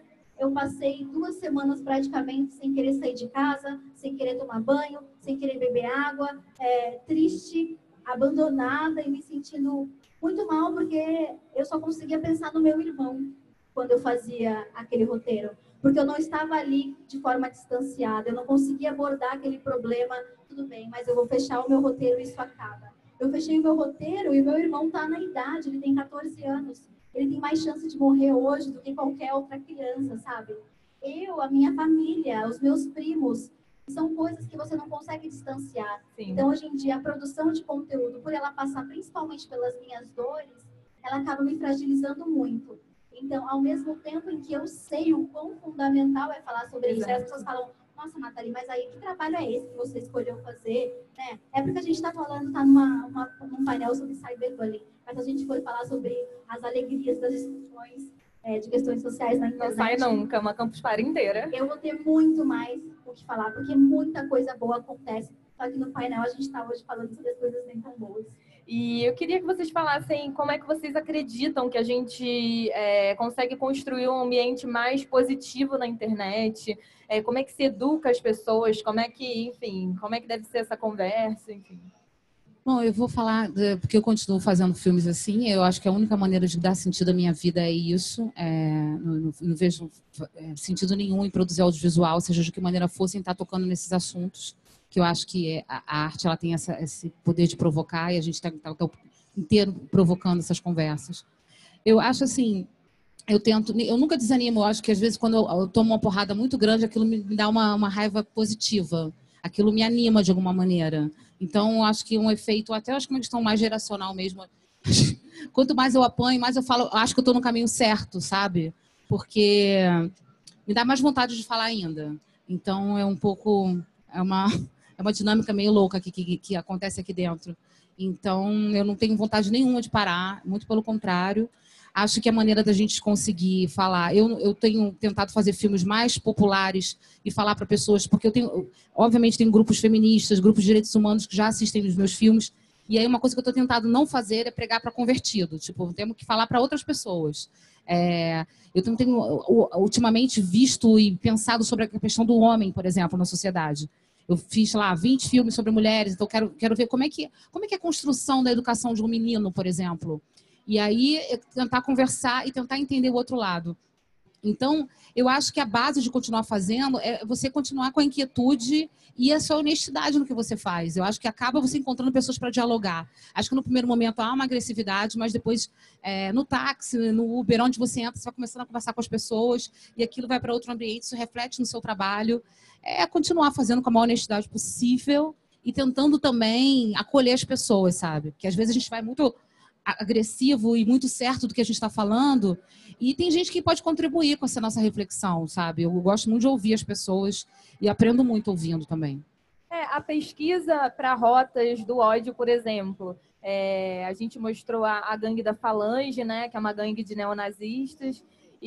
eu passei duas semanas praticamente sem querer sair de casa, sem querer tomar banho, sem querer beber água, é, triste, abandonada e me sentindo muito mal, porque eu só conseguia pensar no meu irmão quando eu fazia aquele roteiro. Porque eu não estava ali de forma distanciada, eu não conseguia abordar aquele problema, tudo bem, mas eu vou fechar o meu roteiro e isso acaba. Eu fechei o meu roteiro e o meu irmão está na idade, ele tem quatorze anos. Ele tem mais chance de morrer hoje do que qualquer outra criança, sabe? Eu, a minha família, os meus primos, são coisas que você não consegue distanciar. Sim. Então, hoje em dia, a produção de conteúdo, por ela passar principalmente pelas minhas dores, ela acaba me fragilizando muito. Então, ao mesmo tempo em que eu sei o quão fundamental é falar sobre Exato. Isso, aí as pessoas falam, nossa, Nathalie, mas aí que trabalho é esse que você escolheu fazer? Né? É porque a gente está falando, está numa, uma, num painel sobre cyberbullying, mas a gente for falar sobre as alegrias das discussões é, de questões sociais na internet. Não sai nunca, uma campus party inteira. Eu vou ter muito mais o que falar, porque muita coisa boa acontece. Só que no painel a gente está hoje falando sobre as coisas nem tão boas. E eu queria que vocês falassem como é que vocês acreditam que a gente é, consegue construir um ambiente mais positivo na internet, é, como é que se educa as pessoas, como é que, enfim, como é que deve ser essa conversa, enfim. Bom, eu vou falar, porque eu continuo fazendo filmes assim, eu acho que a única maneira de dar sentido à minha vida é isso, é, não, não, não vejo sentido nenhum em produzir audiovisual, seja de que maneira for, sem estar tocando nesses assuntos, que eu acho que a, a arte ela tem essa, esse poder de provocar e a gente está tá, tá inteiro provocando essas conversas. Eu acho assim, eu tento, eu nunca desanimo, eu acho que às vezes quando eu, eu tomo uma porrada muito grande, aquilo me, me dá uma, uma raiva positiva, aquilo me anima de alguma maneira. Então, eu acho que um efeito, até acho que uma questão mais geracional mesmo, quanto mais eu apanho, mais eu falo, eu acho que eu estou no caminho certo, sabe? Porque me dá mais vontade de falar ainda. Então, é um pouco, é uma, é uma dinâmica meio louca que, que, que acontece aqui dentro. Então, eu não tenho vontade nenhuma de parar, muito pelo contrário. Acho que a maneira da gente conseguir falar... Eu, eu tenho tentado fazer filmes mais populares e falar para pessoas, porque eu tenho... Obviamente, tem grupos feministas, grupos de direitos humanos que já assistem os meus filmes, e aí uma coisa que eu estou tentando não fazer é pregar para convertido. Tipo, temos que falar para outras pessoas. É, eu tenho, tenho ultimamente visto e pensado sobre a questão do homem, por exemplo, na sociedade. Eu fiz lá vinte filmes sobre mulheres, então quero, quero ver como é, que, como é que é a construção da educação de um menino, por exemplo. E aí, tentar conversar e tentar entender o outro lado. Então, eu acho que a base de continuar fazendo é você continuar com a inquietude e a sua honestidade no que você faz. Eu acho que acaba você encontrando pessoas para dialogar. Acho que no primeiro momento há uma agressividade, mas depois, é, no táxi, no Uber, onde você entra, você vai começando a conversar com as pessoas e aquilo vai para outro ambiente, isso reflete no seu trabalho. É continuar fazendo com a maior honestidade possível e tentando também acolher as pessoas, sabe? Porque às vezes a gente vai muito agressivo e muito certo do que a gente está falando, e tem gente que pode contribuir com essa nossa reflexão, sabe? Eu gosto muito de ouvir as pessoas e aprendo muito ouvindo também. É, a pesquisa para rotas do ódio, por exemplo, é, a gente mostrou a, a gangue da Falange, né, que é uma gangue de neonazistas,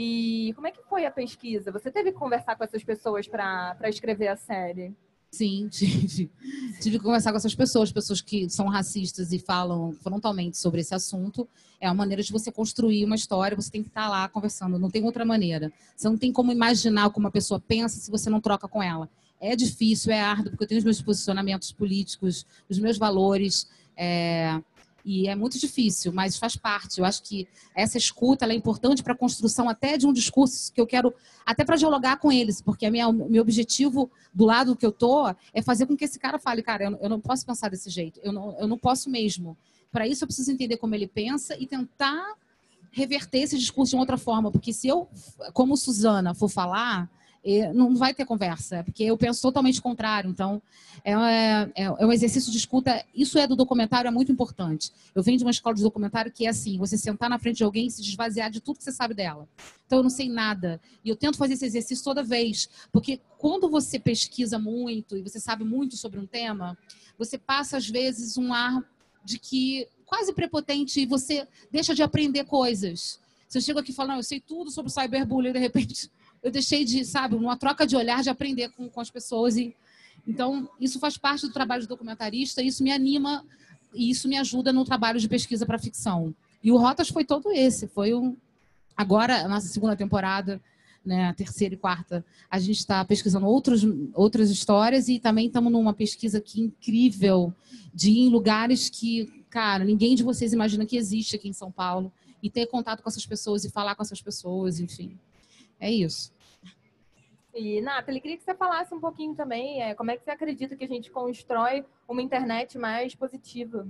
e como é que foi a pesquisa? Você teve que conversar com essas pessoas para para escrever a série? Sim, tive. Tive que conversar com essas pessoas, pessoas que são racistas e falam frontalmente sobre esse assunto. É uma maneira de você construir uma história, você tem que estar lá conversando, não tem outra maneira. Você não tem como imaginar como uma pessoa pensa se você não troca com ela. É difícil, é árduo, porque eu tenho os meus posicionamentos políticos, os meus valores, é... e é muito difícil, mas faz parte. Eu acho que essa escuta ela é importante para a construção até de um discurso que eu quero, até para dialogar com eles, porque o meu objetivo do lado que eu tô é fazer com que esse cara fale, cara, eu, eu não posso pensar desse jeito, eu não, eu não posso mesmo. Para isso eu preciso entender como ele pensa e tentar reverter esse discurso de uma outra forma, porque se eu, como Suzana, for falar... não vai ter conversa, porque eu penso totalmente contrário. Então, é, é, é um exercício de escuta. Isso é do documentário, é muito importante. Eu venho de uma escola de documentário que é assim, você sentar na frente de alguém e se desvaziar de tudo que você sabe dela. Então, eu não sei nada. E eu tento fazer esse exercício toda vez, porque quando você pesquisa muito e você sabe muito sobre um tema, você passa, às vezes, um ar de que quase prepotente e você deixa de aprender coisas. Se eu chego aqui e falo, não, eu sei tudo sobre o cyberbullying, de repente... eu deixei de, sabe, uma troca de olhar, de aprender com, com as pessoas. E, então, isso faz parte do trabalho de documentarista, isso me anima e isso me ajuda no trabalho de pesquisa para ficção. E o Rotas foi todo esse. Foi um... Agora, a nossa segunda temporada, né, a terceira e quarta, a gente está pesquisando outros, outras histórias e também estamos numa pesquisa aqui incrível de ir em lugares que, cara, ninguém de vocês imagina que existe aqui em São Paulo e ter contato com essas pessoas e falar com essas pessoas, enfim. É isso. E, Nathalie, queria que você falasse um pouquinho também, é, como é que você acredita que a gente constrói uma internet mais positiva?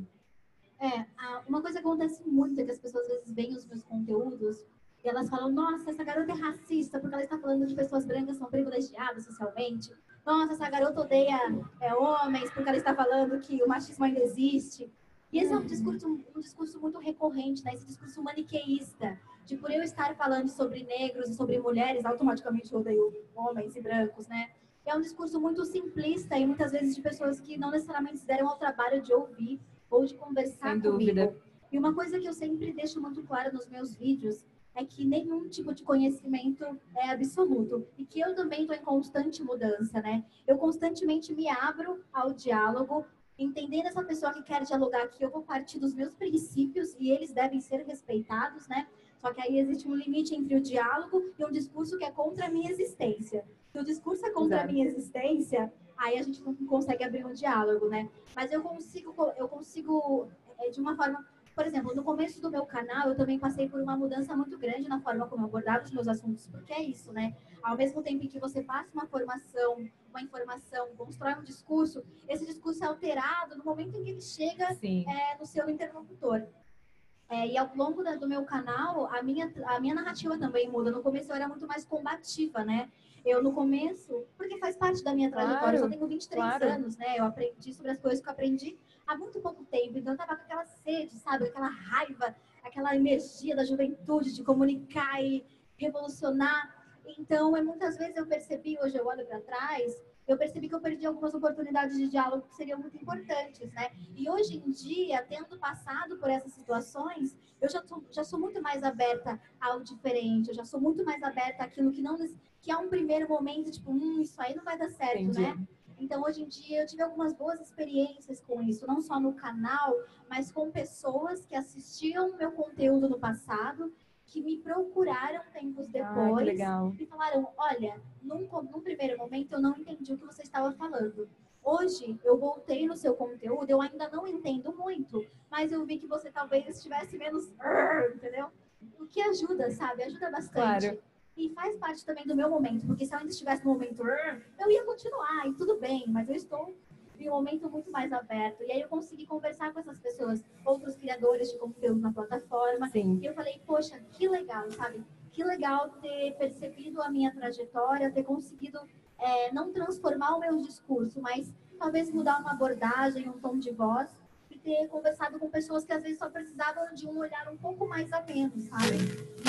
É, uma coisa que acontece muito é que as pessoas às vezes veem os meus conteúdos e elas falam, nossa, essa garota é racista porque ela está falando de pessoas brancas são privilegiadas socialmente. Nossa, essa garota odeia é, homens porque ela está falando que o machismo ainda existe. E esse é um discurso, um discurso muito recorrente, né? Esse discurso maniqueísta, de por eu estar falando sobre negros e sobre mulheres, automaticamente eu odeio homens e brancos, né? É um discurso muito simplista e muitas vezes de pessoas que não necessariamente se deram ao trabalho de ouvir ou de conversar Sem comigo. dúvida. E uma coisa que eu sempre deixo muito clara nos meus vídeos é que nenhum tipo de conhecimento é absoluto e que eu também estou em constante mudança, né? Eu constantemente me abro ao diálogo, entendendo essa pessoa que quer dialogar que eu vou partir dos meus princípios e eles devem ser respeitados, né? Só que aí existe um limite entre o diálogo e um discurso que é contra a minha existência. Se o discurso é contra Exato. a minha existência, aí a gente não consegue abrir um diálogo, né? Mas eu consigo, eu consigo é, de uma forma... Por exemplo, no começo do meu canal, eu também passei por uma mudança muito grande na forma como eu abordava os meus assuntos, porque é isso, né? Ao mesmo tempo em que você passa uma formação, uma informação, constrói um discurso, esse discurso é alterado no momento em que ele chega é, no seu interlocutor. É, e ao longo da, do meu canal, a minha, a minha narrativa também muda. No começo eu era muito mais combativa, né? Eu, no começo, porque faz parte da minha trajetória, Claro, eu só tenho vinte e três claro. anos, né? Eu aprendi sobre as coisas que eu aprendi há muito pouco tempo. Então, eu tava com aquela sede, sabe? Aquela raiva, aquela energia da juventude de comunicar e revolucionar. Então, é, muitas vezes eu percebi, hoje eu olho para trás, eu percebi que eu perdi algumas oportunidades de diálogo que seriam muito importantes, né? E hoje em dia, tendo passado por essas situações, eu já sou, já sou muito mais aberta ao diferente, eu já sou muito mais aberta àquilo que não que é um primeiro momento, tipo, hum, isso aí não vai dar certo, Entendi. né? Então, hoje em dia, eu tive algumas boas experiências com isso, não só no canal, mas com pessoas que assistiam meu conteúdo no passado, que me procuraram tempos depois Ah, que legal. e falaram, olha, num, num primeiro momento eu não entendi o que você estava falando. Hoje, eu voltei no seu conteúdo, eu ainda não entendo muito, mas eu vi que você talvez estivesse menos... Entendeu? O que ajuda, sabe? Ajuda bastante. Claro. E faz parte também do meu momento, porque se eu ainda estivesse no momento, eu ia continuar, e tudo bem, mas eu estou em um momento muito mais aberto. E aí eu consegui conversar com essas pessoas, outros criadores de conteúdo na plataforma. Sim. E eu falei, poxa, que legal, sabe? Que legal ter percebido a minha trajetória, ter conseguido é, não transformar o meu discurso, mas talvez mudar uma abordagem, um tom de voz, e ter conversado com pessoas que às vezes só precisavam de um olhar um pouco mais ameno, sabe?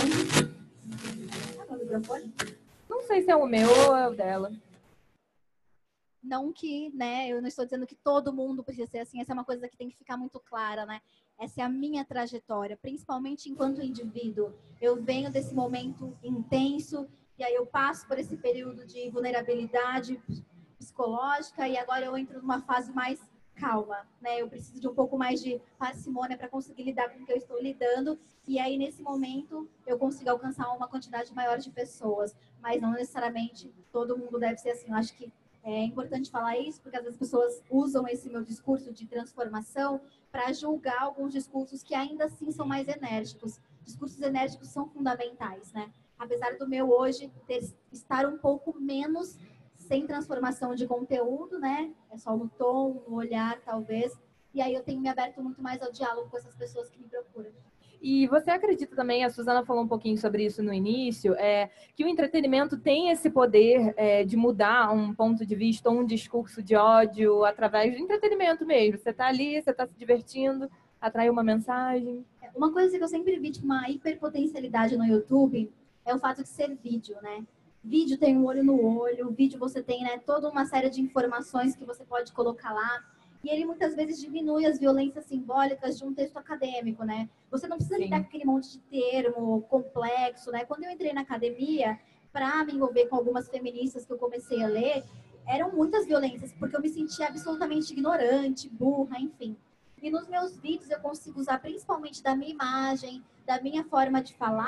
Tá no microfone? Não sei se é o meu ou é o dela. Não que, né, eu não estou dizendo que todo mundo precisa ser assim, essa é uma coisa que tem que ficar muito clara, né? Essa é a minha trajetória, principalmente enquanto indivíduo. Eu venho desse momento intenso, e aí eu passo por esse período de vulnerabilidade psicológica, e agora eu entro numa fase mais calma, né? Eu preciso de um pouco mais de parcimônia para conseguir lidar com o que eu estou lidando, e aí nesse momento eu consigo alcançar uma quantidade maior de pessoas, mas não necessariamente todo mundo deve ser assim. Eu acho que é importante falar isso, porque às vezes as pessoas usam esse meu discurso de transformação para julgar alguns discursos que ainda assim são mais enérgicos. Discursos enérgicos são fundamentais, né? Apesar do meu hoje ter, estar um pouco menos sem transformação de conteúdo, né? É só no tom, no olhar, talvez. E aí eu tenho me aberto muito mais ao diálogo com essas pessoas que me procuram. E você acredita também, a Suzana falou um pouquinho sobre isso no início, é, que o entretenimento tem esse poder é, de mudar um ponto de vista, um discurso de ódio através do entretenimento mesmo. Você está ali, você está se divertindo, atrai uma mensagem. Uma coisa que eu sempre vi, tipo, uma hiperpotencialidade no YouTube é o fato de ser vídeo, né? Vídeo tem um olho no olho, vídeo você tem, né, toda uma série de informações que você pode colocar lá. E ele muitas vezes diminui as violências simbólicas de um texto acadêmico, né? Você não precisa Sim. lidar com aquele monte de termo complexo, né? Quando eu entrei na academia, para me envolver com algumas feministas que eu comecei a ler, eram muitas violências, porque eu me sentia absolutamente ignorante, burra, enfim. E nos meus vídeos eu consigo usar principalmente da minha imagem, da minha forma de falar,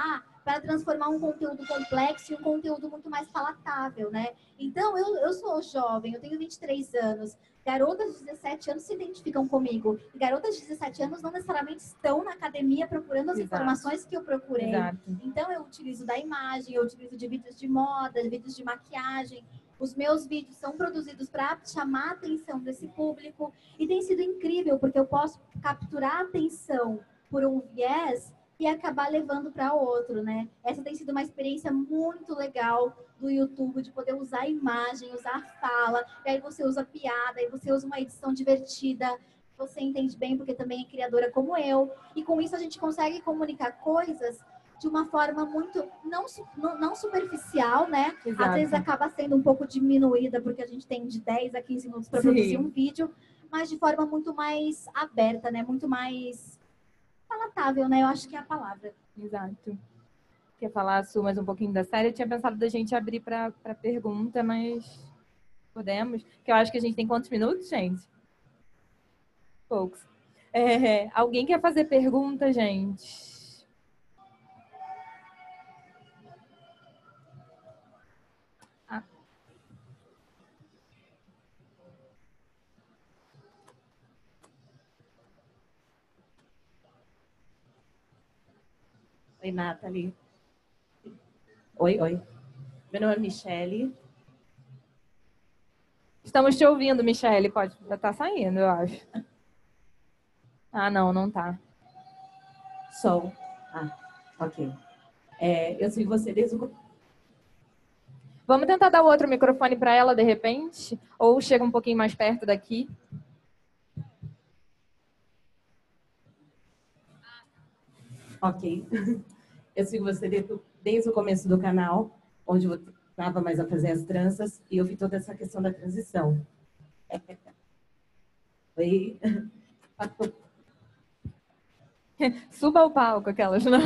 para transformar um conteúdo complexo em um conteúdo muito mais palatável, né? Então, eu, eu sou jovem, eu tenho vinte e três anos, garotas de dezessete anos se identificam comigo, e garotas de dezessete anos não necessariamente estão na academia procurando as Exato. informações que eu procurei. Exato. Então, eu utilizo da imagem, eu utilizo de vídeos de moda, de vídeos de maquiagem. Os meus vídeos são produzidos para chamar a atenção desse público, e tem sido incrível, porque eu posso capturar a atenção por um viés e acabar levando para outro, né? Essa tem sido uma experiência muito legal do YouTube, de poder usar a imagem, usar a fala, e aí você usa piada, aí você usa uma edição divertida, você entende bem, porque também é criadora como eu, e com isso a gente consegue comunicar coisas de uma forma muito, não, não superficial, né? Exato. Às vezes acaba sendo um pouco diminuída, porque a gente tem de dez a quinze minutos para produzir um vídeo, mas de forma muito mais aberta, né? Muito mais palatável, né? Eu acho que é a palavra. Exato. Quer falar, Su, mais um pouquinho da série? Eu tinha pensado da gente abrir para pergunta, mas podemos? Porque eu acho que a gente tem quantos minutos, gente? Poucos. É, alguém quer fazer pergunta, gente? Ah. Oi, Nathalie. Oi, oi. Meu nome é Michele. Estamos te ouvindo, Michele. Pode, já tá saindo, eu acho. Ah, não, não tá. Sou. Ah, ok. É, eu sigo você desde o... Vamos tentar dar o outro microfone para ela, de repente? Ou chega um pouquinho mais perto daqui? Ok. Eu sigo você desde, desde o começo do canal, onde eu estava mais a fazer as tranças, e eu vi toda essa questão da transição. Oi. Suba ao palco, aquelas, não?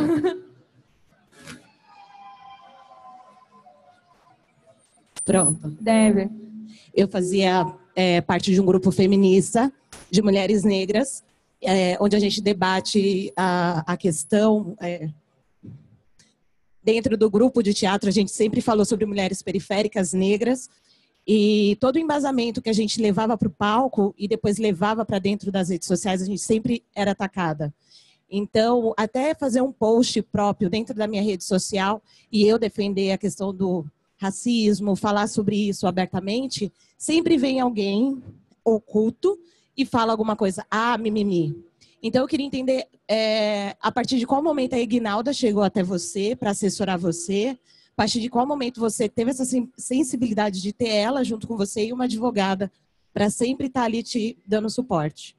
Pronto. Deve. Eu fazia é, parte de um grupo feminista de mulheres negras, é, onde a gente debate a, a questão... É, dentro do grupo de teatro, a gente sempre falou sobre mulheres periféricas negras, e todo o embasamento que a gente levava para o palco e depois levava para dentro das redes sociais, a gente sempre era atacada. Então, até fazer um post próprio dentro da minha rede social e eu defender a questão do racismo, falar sobre isso abertamente, sempre vem alguém oculto e fala alguma coisa, ah, mimimi. Então, eu queria entender, é, a partir de qual momento a Ignalda chegou até você para assessorar você, a partir de qual momento você teve essa sensibilidade de ter ela junto com você e uma advogada para sempre estar ali te dando suporte.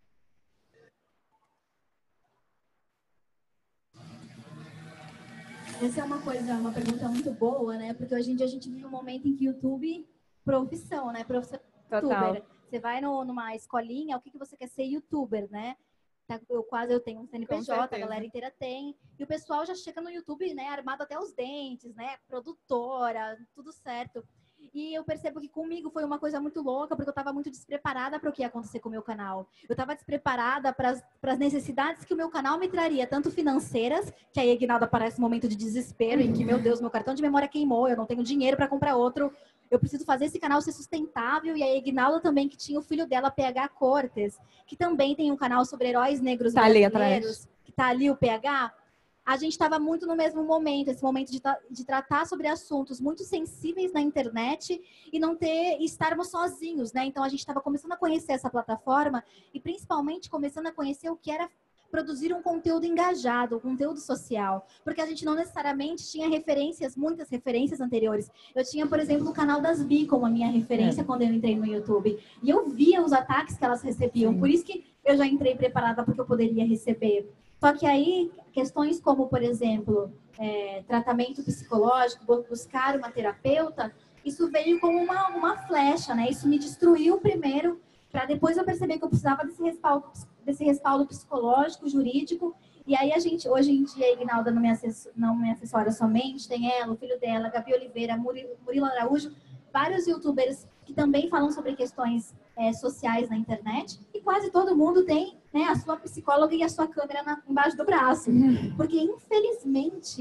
Essa é uma coisa, uma pergunta muito boa, né? Porque hoje em dia a gente vive um momento em que YouTube, profissão, né? Profissão youtuber. Você vai no, numa escolinha, o que, que você quer ser youtuber, né? Eu quase eu tenho um C N P J, a galera inteira tem. E o pessoal já chega no YouTube, né? Armado até os dentes, né? Produtora, tudo certo. E eu percebo que comigo foi uma coisa muito louca, porque eu estava muito despreparada para o que ia acontecer com o meu canal. Eu estava despreparada para as necessidades que o meu canal me traria, tanto financeiras, que aí a Ignalda aparece um momento de desespero, em que, meu Deus, meu cartão de memória queimou, eu não tenho dinheiro para comprar outro, eu preciso fazer esse canal ser sustentável. E a Ignalda também, que tinha o filho dela, P H Cortes, que também tem um canal sobre heróis negros tá brasileiros, ali atrás. Que está ali, o P H. A gente estava muito no mesmo momento, esse momento de, de tratar sobre assuntos muito sensíveis na internet e não ter, e estarmos sozinhos, né? Então, a gente estava começando a conhecer essa plataforma e, principalmente, começando a conhecer o que era produzir um conteúdo engajado, um conteúdo social, porque a gente não necessariamente tinha referências, muitas referências anteriores. Eu tinha, por exemplo, o canal das Bi como a minha referência é. quando eu entrei no YouTube, e eu via os ataques que elas recebiam, Sim. por isso que eu já entrei preparada porque eu poderia receber. Só que aí, questões como, por exemplo, é, tratamento psicológico, buscar uma terapeuta, isso veio como uma, uma flecha, né? Isso me destruiu primeiro, para depois eu perceber que eu precisava desse respaldo, desse respaldo psicológico, jurídico. E aí a gente, hoje em dia, a Ignalda não me, assessora, não me assessora somente, tem ela, o filho dela, Gabi Oliveira, Murilo, Murilo Araújo, vários youtubers que também falam sobre questões é, sociais na internet, e quase todo mundo tem, né, a sua psicóloga e a sua câmera na, embaixo do braço. Porque, infelizmente,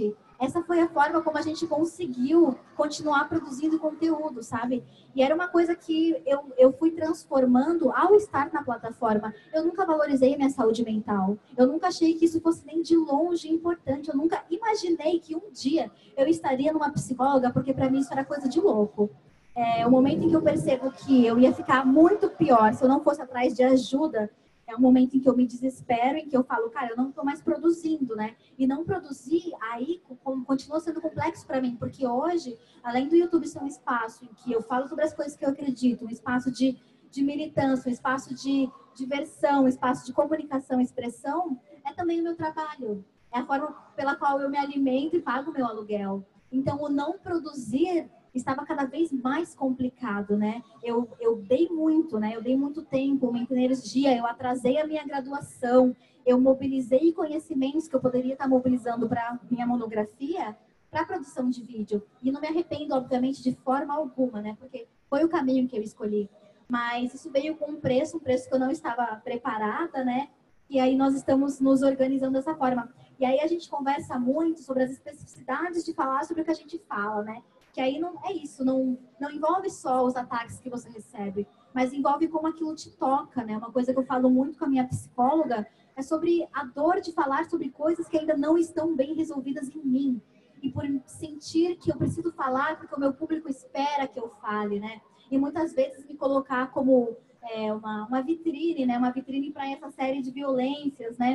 essa foi a forma como a gente conseguiu continuar produzindo conteúdo, sabe? E era uma coisa que eu, eu fui transformando ao estar na plataforma. Eu nunca valorizei minha saúde mental. Eu nunca achei que isso fosse nem de longe importante. Eu nunca imaginei que um dia eu estaria numa psicóloga, porque para mim isso era coisa de louco. É, o momento em que eu percebo que eu ia ficar muito pior se eu não fosse atrás de ajuda, é um momento em que eu me desespero, em que eu falo, cara, eu não estou mais produzindo, né? E não produzir, aí continua sendo complexo para mim, porque hoje, além do YouTube ser um espaço em que eu falo sobre as coisas que eu acredito, um espaço de, de militância, um espaço de diversão, um espaço de comunicação e expressão, é também o meu trabalho. É a forma pela qual eu me alimento e pago o meu aluguel. Então, o não produzir estava cada vez mais complicado, né? Eu, eu dei muito, né? Eu dei muito tempo, muita energia, eu atrasei a minha graduação, eu mobilizei conhecimentos que eu poderia estar mobilizando para minha monografia, para a produção de vídeo. E não me arrependo, obviamente, de forma alguma, né? Porque foi o caminho que eu escolhi. Mas isso veio com um preço, um preço que eu não estava preparada, né? E aí nós estamos nos organizando dessa forma. E aí a gente conversa muito sobre as especificidades de falar sobre o que a gente fala, né? Que aí não é isso, não, não envolve só os ataques que você recebe, mas envolve como aquilo te toca, né? Uma coisa que eu falo muito com a minha psicóloga é sobre a dor de falar sobre coisas que ainda não estão bem resolvidas em mim. E por sentir que eu preciso falar porque o meu público espera que eu fale, né? E muitas vezes me colocar como é, uma, uma vitrine, né? Uma vitrine para essa série de violências, né?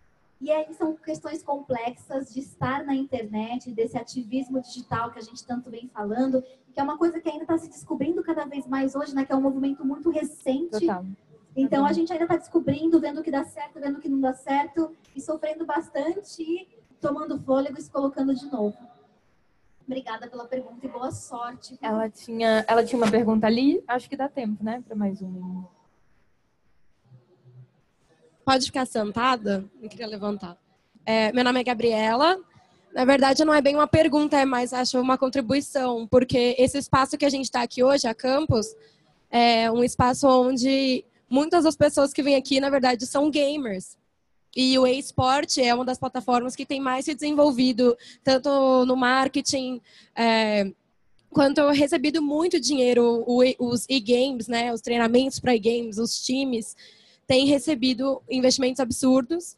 E aí são questões complexas de estar na internet, desse ativismo digital que a gente tanto vem falando, que é uma coisa que ainda está se descobrindo cada vez mais hoje, né? Que é um movimento muito recente. Total. Então a gente ainda está descobrindo, vendo o que dá certo, vendo o que não dá certo, e sofrendo bastante, e tomando fôlego e se colocando de novo. Obrigada pela pergunta e boa sorte. Ela tinha, ela tinha uma pergunta ali, acho que dá tempo, né? Para mais uma. Pode ficar sentada? Não queria levantar. É, meu nome é Gabriela. Na verdade, não é bem uma pergunta, é mais, acho, uma contribuição, porque esse espaço que a gente está aqui hoje, a Campus, é um espaço onde muitas das pessoas que vêm aqui, na verdade, são gamers. E o eSport é uma das plataformas que tem mais se desenvolvido, tanto no marketing, é, quanto recebido muito dinheiro, os e-games, né, os treinamentos para e-games, os times, têm recebido investimentos absurdos.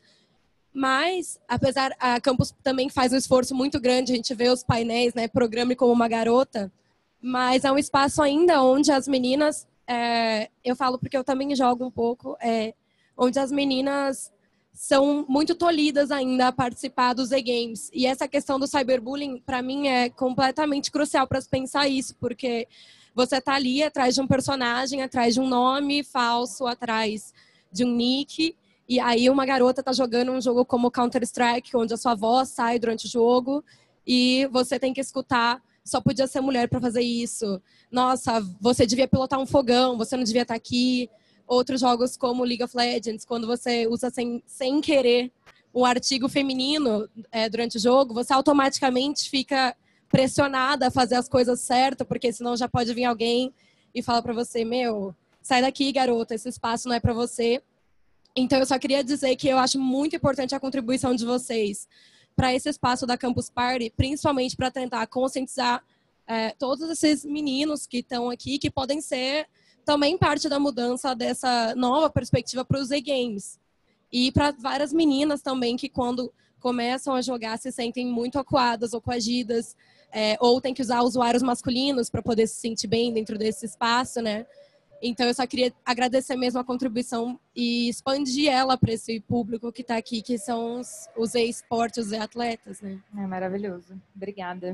Mas, apesar, a Campus também faz um esforço muito grande, a gente vê os painéis, né, Programe como uma Garota, mas é um espaço ainda onde as meninas, é, eu falo porque eu também jogo um pouco, é, onde as meninas são muito tolhidas ainda a participar dos e-games. E essa questão do cyberbullying, para mim, é completamente crucial para se pensar isso, porque você está ali atrás de um personagem, atrás de um nome falso, atrás de um nick, e aí uma garota está jogando um jogo como Counter-Strike, onde a sua voz sai durante o jogo, e você tem que escutar, só podia ser mulher para fazer isso. Nossa, você devia pilotar um fogão, você não devia estar aqui. Outros jogos como League of Legends, quando você usa sem, sem querer um artigo feminino é, durante o jogo, você automaticamente fica pressionada a fazer as coisas certas, porque senão já pode vir alguém e falar para você, meu, sai daqui, garota, esse espaço não é para você. Então, eu só queria dizer que eu acho muito importante a contribuição de vocês para esse espaço da Campus Party, principalmente para tentar conscientizar é, todos esses meninos que estão aqui, que podem ser também parte da mudança dessa nova perspectiva para os e-games. E para várias meninas também que, quando começam a jogar, se sentem muito acuadas ou coagidas, é, ou tem que usar usuários masculinos para poder se sentir bem dentro desse espaço, né? Então, eu só queria agradecer mesmo a contribuição e expandir ela para esse público que está aqui, que são os, os e-sports, os e-atletas, né? É maravilhoso. Obrigada.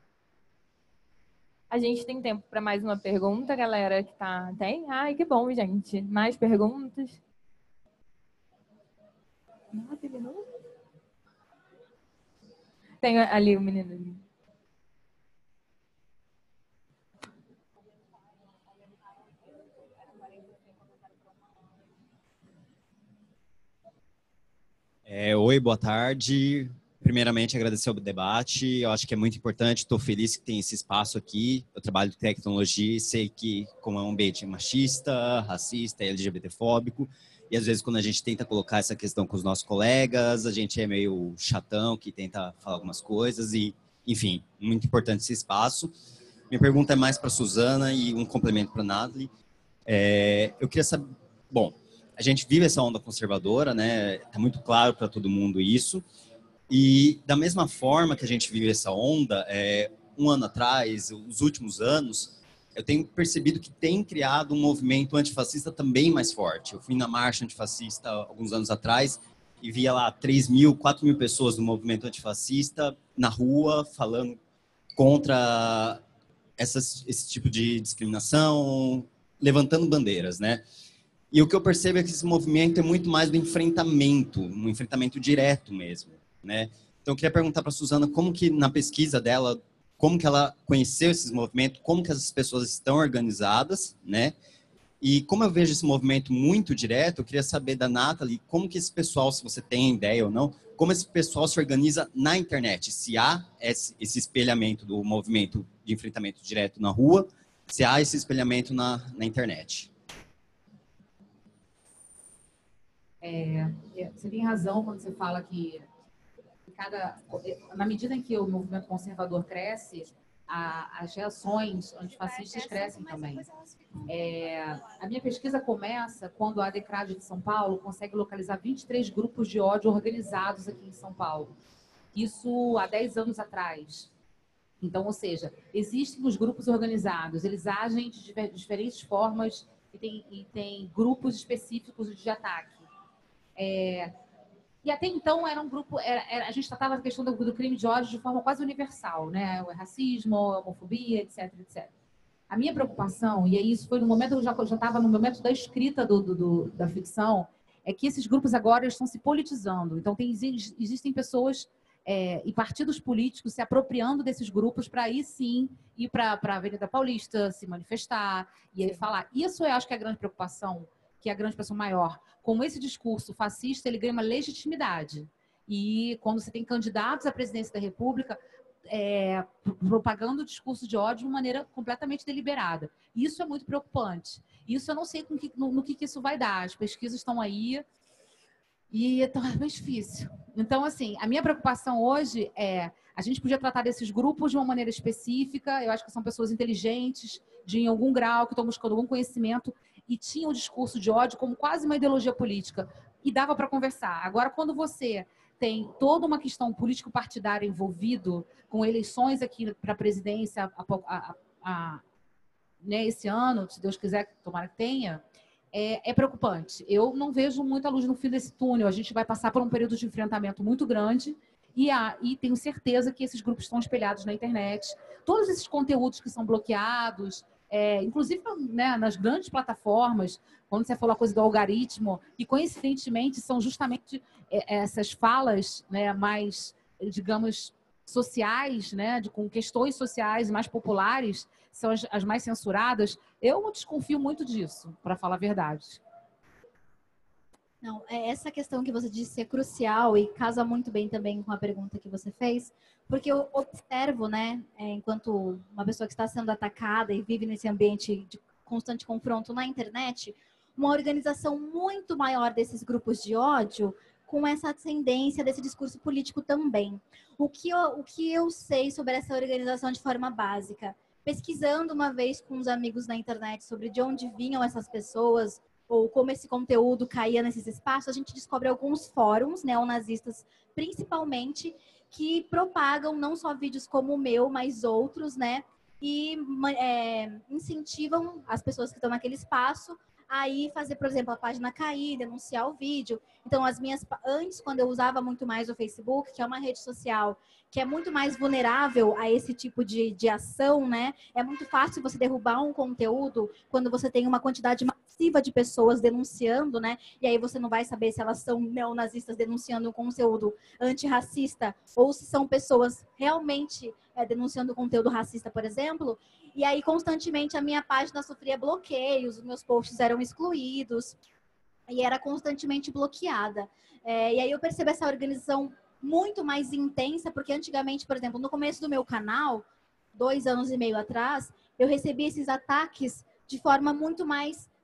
A gente tem tempo para mais uma pergunta, galera, que tá... Tem? Ai, que bom, gente. Mais perguntas? Ah, teve novo? Tem ali o menino ali. É, oi, boa tarde. Primeiramente, agradecer o debate. Eu acho que é muito importante. Estou feliz que tem esse espaço aqui. Eu trabalho com tecnologia e sei que, como é um ambiente machista, racista, LGBTfóbico, E às vezes quando a gente tenta colocar essa questão com os nossos colegas, a gente é meio chatão, que tenta falar algumas coisas e, enfim, muito importante esse espaço. Minha pergunta é mais para a Suzana e um complemento para a Nathalie. É, eu queria saber, bom, a gente vive essa onda conservadora, né? Está muito claro para todo mundo isso. E da mesma forma que a gente vive essa onda, é, um ano atrás, os últimos anos, eu tenho percebido que tem criado um movimento antifascista também mais forte. Eu fui na marcha antifascista alguns anos atrás e via lá três mil, quatro mil pessoas do movimento antifascista na rua falando contra essas, esse tipo de discriminação, levantando bandeiras, né? E o que eu percebo é que esse movimento é muito mais do enfrentamento, um enfrentamento direto mesmo, né? Então eu queria perguntar para a Suzana como que na pesquisa dela, como que ela conheceu esses movimentos, como que essas pessoas estão organizadas, né? E como eu vejo esse movimento muito direto, eu queria saber da Nathalie, como que esse pessoal, se você tem ideia ou não, como esse pessoal se organiza na internet, se há esse, esse espelhamento do movimento de enfrentamento direto na rua, se há esse espelhamento na, na internet. É, você tem razão quando você fala que cada, na medida em que o movimento conservador cresce, a, as reações antifascistas crescem também. É, a minha pesquisa começa quando a ADECRAD de São Paulo consegue localizar vinte e três grupos de ódio organizados aqui em São Paulo. Isso há dez anos atrás. Então, ou seja, existem os grupos organizados, eles agem de diferentes formas e tem, e tem grupos específicos de ataque. É, e até então era um grupo, era, era, a gente tratava a questão do, do crime de ódio de forma quase universal, né? O racismo, a homofobia, etc, etcétera. A minha preocupação, e isso foi no momento, eu já estava no momento da escrita do, do, do, da ficção, é que esses grupos agora estão se politizando. Então tem, existem pessoas é, e partidos políticos se apropriando desses grupos para aí sim ir para a Avenida Paulista, se manifestar e aí falar. Isso eu acho que é a grande preocupação, que é a grande preocupação maior. Como esse discurso fascista, ele ganha uma legitimidade. E quando você tem candidatos à presidência da República é, propagando o discurso de ódio de uma maneira completamente deliberada. Isso é muito preocupante. Isso eu não sei no que, no, no que isso vai dar. As pesquisas estão aí e é mais difícil. Então, assim, a minha preocupação hoje é a gente podia tratar desses grupos de uma maneira específica. Eu acho que são pessoas inteligentes, de em algum grau, que estão buscando algum conhecimento e tinham o discurso de ódio como quase uma ideologia política. E dava para conversar. Agora, quando você tem toda uma questão político-partidária envolvido, com eleições aqui para a presidência a, a, a, a, né, esse ano, se Deus quiser, tomara que tenha, é, é preocupante. Eu não vejo muita luz no fim desse túnel. A gente vai passar por um período de enfrentamento muito grande e, a, e tenho certeza que esses grupos estão espelhados na internet. Todos esses conteúdos que são bloqueados, é, inclusive né, nas grandes plataformas, quando você falou a coisa do algoritmo, e coincidentemente são justamente essas falas né, mais, digamos, sociais, né, de, com questões sociais mais populares, são as, as mais censuradas. Eu desconfio muito disso, para falar a verdade. Não, essa questão que você disse é crucial e casa muito bem também com a pergunta que você fez, porque eu observo, né, enquanto uma pessoa que está sendo atacada e vive nesse ambiente de constante confronto na internet, uma organização muito maior desses grupos de ódio com essa ascendência desse discurso político também. O que, eu, o que eu sei sobre essa organização de forma básica? Pesquisando uma vez com uns amigos na internet sobre de onde vinham essas pessoas, ou como esse conteúdo caía nesses espaços, a gente descobre alguns fóruns neonazistas, principalmente, que propagam não só vídeos como o meu, mas outros, né? E é, incentivam as pessoas que estão naquele espaço aí fazer, por exemplo, a página cair, denunciar o vídeo. Então, as minhas antes, quando eu usava muito mais o Facebook, que é uma rede social que é muito mais vulnerável a esse tipo de, de ação, né? É muito fácil você derrubar um conteúdo quando você tem uma quantidade massiva de pessoas denunciando, né? E aí você não vai saber se elas são neonazistas denunciando um conteúdo antirracista ou se são pessoas realmente é, denunciando conteúdo racista, por exemplo. E aí, constantemente, a minha página sofria bloqueios, os meus posts eram excluídos e era constantemente bloqueada. É, e aí eu percebo essa organização muito mais intensa, porque antigamente, por exemplo, no começo do meu canal, dois anos e meio atrás, eu recebi esses ataques de forma muito mais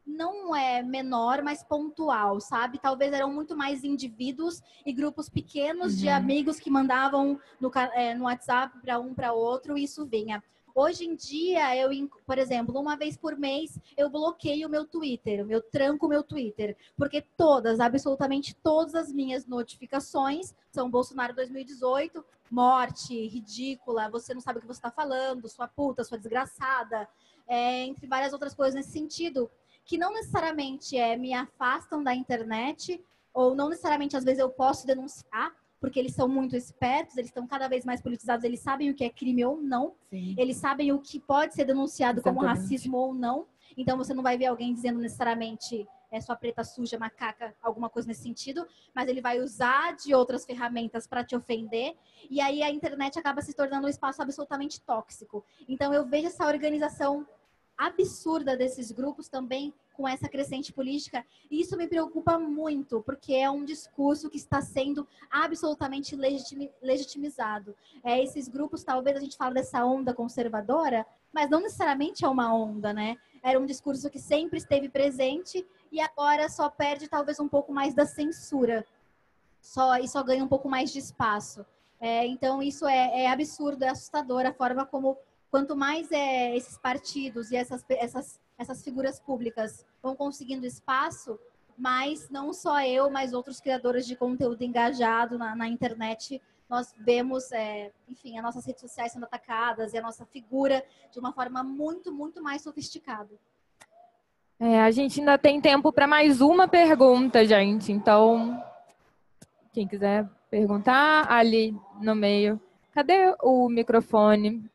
não é menor, mas pontual, sabe? Talvez eram muito mais indivíduos e grupos pequenos de Uhum. amigos que mandavam no, ca- é, no WhatsApp para um para outro e isso vinha. Hoje em dia, eu, in- por exemplo, uma vez por mês, eu bloqueio o meu Twitter, eu tranco o meu Twitter, porque todas, absolutamente todas as minhas notificações são Bolsonaro dois mil e dezoito, morte, ridícula, você não sabe o que você está falando, sua puta, sua desgraçada, é, entre várias outras coisas nesse sentido, que não necessariamente é, me afastam da internet, ou não necessariamente, às vezes, eu posso denunciar, porque eles são muito espertos, eles estão cada vez mais politizados, eles sabem o que é crime ou não, Sim. eles sabem o que pode ser denunciado como Exatamente. racismo ou não, então você não vai ver alguém dizendo necessariamente é sua preta suja, macaca, alguma coisa nesse sentido, mas ele vai usar de outras ferramentas para te ofender, e aí a internet acaba se tornando um espaço absolutamente tóxico. Então eu vejo essa organização absurda desses grupos também com essa crescente política, e isso me preocupa muito, porque é um discurso que está sendo absolutamente legitimi- legitimizado. É, esses grupos, talvez a gente fale dessa onda conservadora, mas não necessariamente é uma onda, né? Era um discurso que sempre esteve presente e agora só perde talvez um pouco mais da censura, só, e só ganha um pouco mais de espaço. É, então isso é, é absurdo, é assustador a forma como, quanto mais é, esses partidos e essas, essas, essas figuras públicas vão conseguindo espaço, mais não só eu, mas outros criadores de conteúdo engajado na, na internet, nós vemos, é, enfim, as nossas redes sociais sendo atacadas e a nossa figura de uma forma muito, muito mais sofisticada. É, a gente ainda tem tempo para mais uma pergunta, gente. Então, quem quiser perguntar, ali no meio. Cadê o microfone?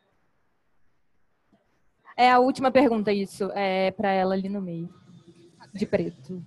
É a última pergunta, isso. É para ela ali no meio, de preto.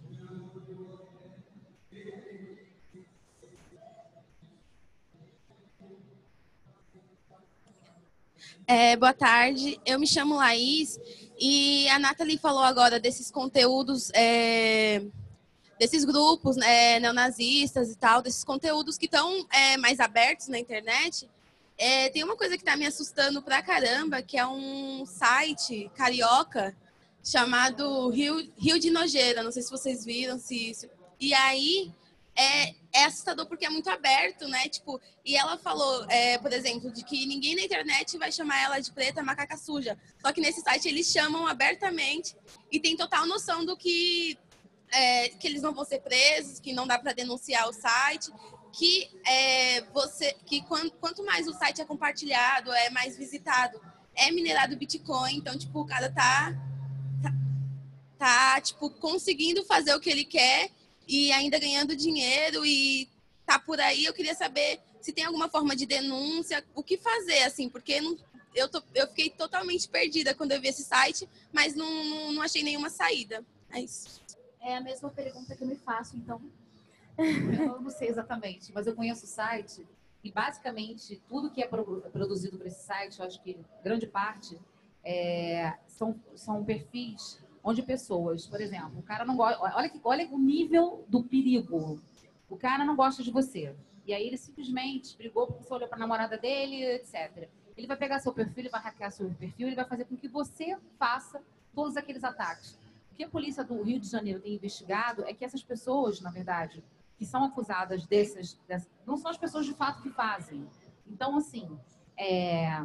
É, boa tarde, eu me chamo Laís e a Nathalie falou agora desses conteúdos, é, desses grupos é, neonazistas e tal, desses conteúdos que estão é, mais abertos na internet. É, tem uma coisa que está me assustando pra caramba, que é um site carioca chamado Rio, Rio de Nojeira, não sei se vocês viram, se, se... e aí é, é assustador porque é muito aberto, né? Tipo, e ela falou, é, por exemplo, de que ninguém na internet vai chamar ela de preta macaca suja. Só que nesse site eles chamam abertamente e tem total noção do que, é, que eles não vão ser presos, que não dá para denunciar o site, que é, você, que quanto, quanto mais o site é compartilhado, é mais visitado, é minerado Bitcoin. Então, tipo, o cara tá, tá, tá tipo, conseguindo fazer o que ele quer e ainda ganhando dinheiro e tá por aí. Eu queria saber se tem alguma forma de denúncia, o que fazer, assim, porque não, eu, tô, eu fiquei totalmente perdida quando eu vi esse site, mas não, não, não achei nenhuma saída. É isso. É a mesma pergunta que eu me faço, então. Eu não sei exatamente, mas eu conheço o site e basicamente tudo que é produzido para esse site, eu acho que grande parte é, são, são perfis onde pessoas, por exemplo, o cara não gosta, olha, que, olha o nível do perigo, o cara não gosta de você, e aí ele simplesmente brigou porque você olhou para a namorada dele, etcétera. Ele vai pegar seu perfil, ele vai hackear seu perfil, ele vai fazer com que você faça todos aqueles ataques. O que a polícia do Rio de Janeiro tem investigado é que essas pessoas, na verdade, que são acusadas dessas, dessas, não são as pessoas de fato que fazem. Então, assim, é,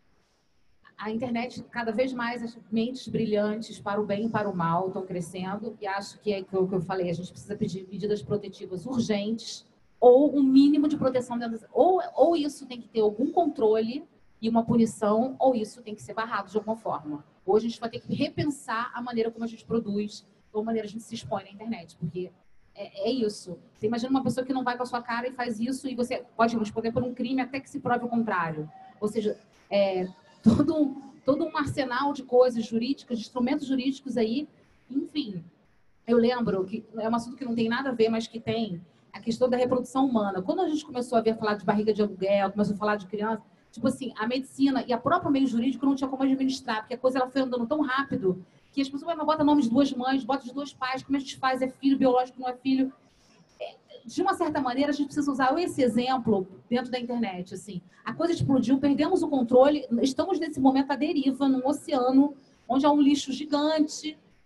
a internet, cada vez mais, as mentes brilhantes para o bem e para o mal estão crescendo, e acho que é o que eu falei, a gente precisa pedir medidas protetivas urgentes ou um mínimo de proteção dentro das, ou, ou isso tem que ter algum controle e uma punição, ou isso tem que ser barrado de alguma forma. Ou a gente vai ter que repensar a maneira como a gente produz, ou a maneira que a gente se expõe na internet, porque é, é isso. Você imagina uma pessoa que não vai com a sua cara e faz isso, e você pode responder por um crime até que se prove o contrário. Ou seja, é, todo, um, todo um arsenal de coisas jurídicas, de instrumentos jurídicos aí, enfim. Eu lembro que é um assunto que não tem nada a ver, mas que tem a questão da reprodução humana. Quando a gente começou a ver falar de barriga de aluguel, começou a falar de criança, tipo assim, a medicina e a própria meio jurídico não tinha como administrar, porque a coisa ela foi andando tão rápido que as pessoas, mas bota nome de duas mães, bota de dois pais, como a gente faz? É filho biológico, não é filho? De uma certa maneira, a gente precisa usar esse exemplo dentro da internet, assim. A coisa explodiu, perdemos o controle, estamos nesse momento à deriva, num oceano, onde há um lixo gigante,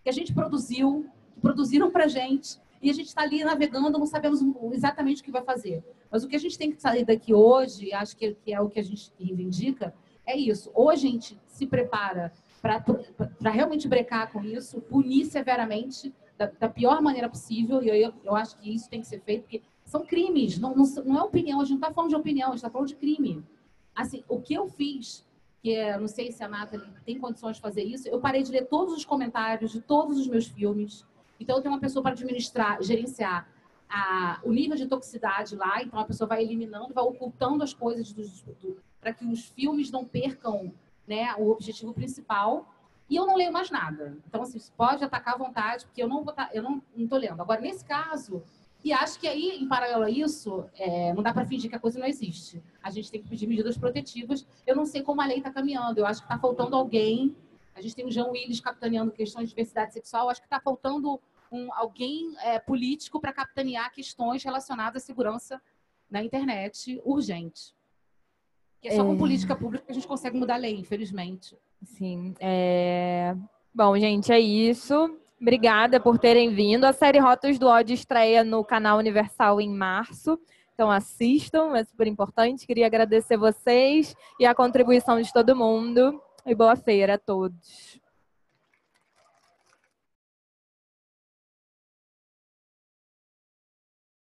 que a gente produziu, que produziram para a gente, e a gente está ali navegando, não sabemos exatamente o que vai fazer. Mas o que a gente tem que sair daqui hoje, acho que é o que a gente reivindica, é isso. Ou a gente se prepara para realmente brecar com isso, punir severamente, da, da pior maneira possível, e eu, eu acho que isso tem que ser feito, porque são crimes, não, não, não é opinião, a gente não está falando de opinião, a gente está falando de crime. Assim, o que eu fiz, que é, não sei se a Nathalie tem condições de fazer isso, eu parei de ler todos os comentários de todos os meus filmes. Então, eu tenho uma pessoa para administrar, gerenciar a, o nível de toxicidade lá, então a pessoa vai eliminando, vai ocultando as coisas do, para que os filmes não percam, né, o objetivo principal. E eu não leio mais nada. Então, assim, pode atacar à vontade, porque eu não vou tá, eu não estou lendo. Agora, nesse caso, e acho que aí, em paralelo a isso, é, não dá para fingir que a coisa não existe. A gente tem que pedir medidas protetivas. Eu não sei como a lei está caminhando. Eu acho que está faltando alguém. A gente tem o Jean Willis capitaneando questões de diversidade sexual. Acho que está faltando um, alguém é, político para capitanear questões relacionadas à segurança na internet urgente. Que é só com É. política pública que a gente consegue mudar a lei, infelizmente. Sim. É... Bom, gente, é isso. Obrigada por terem vindo. A série Rotas do Ódio estreia no canal Universal em março. Então assistam, é super importante. Queria agradecer vocês e a contribuição de todo mundo. E boa feira a todos.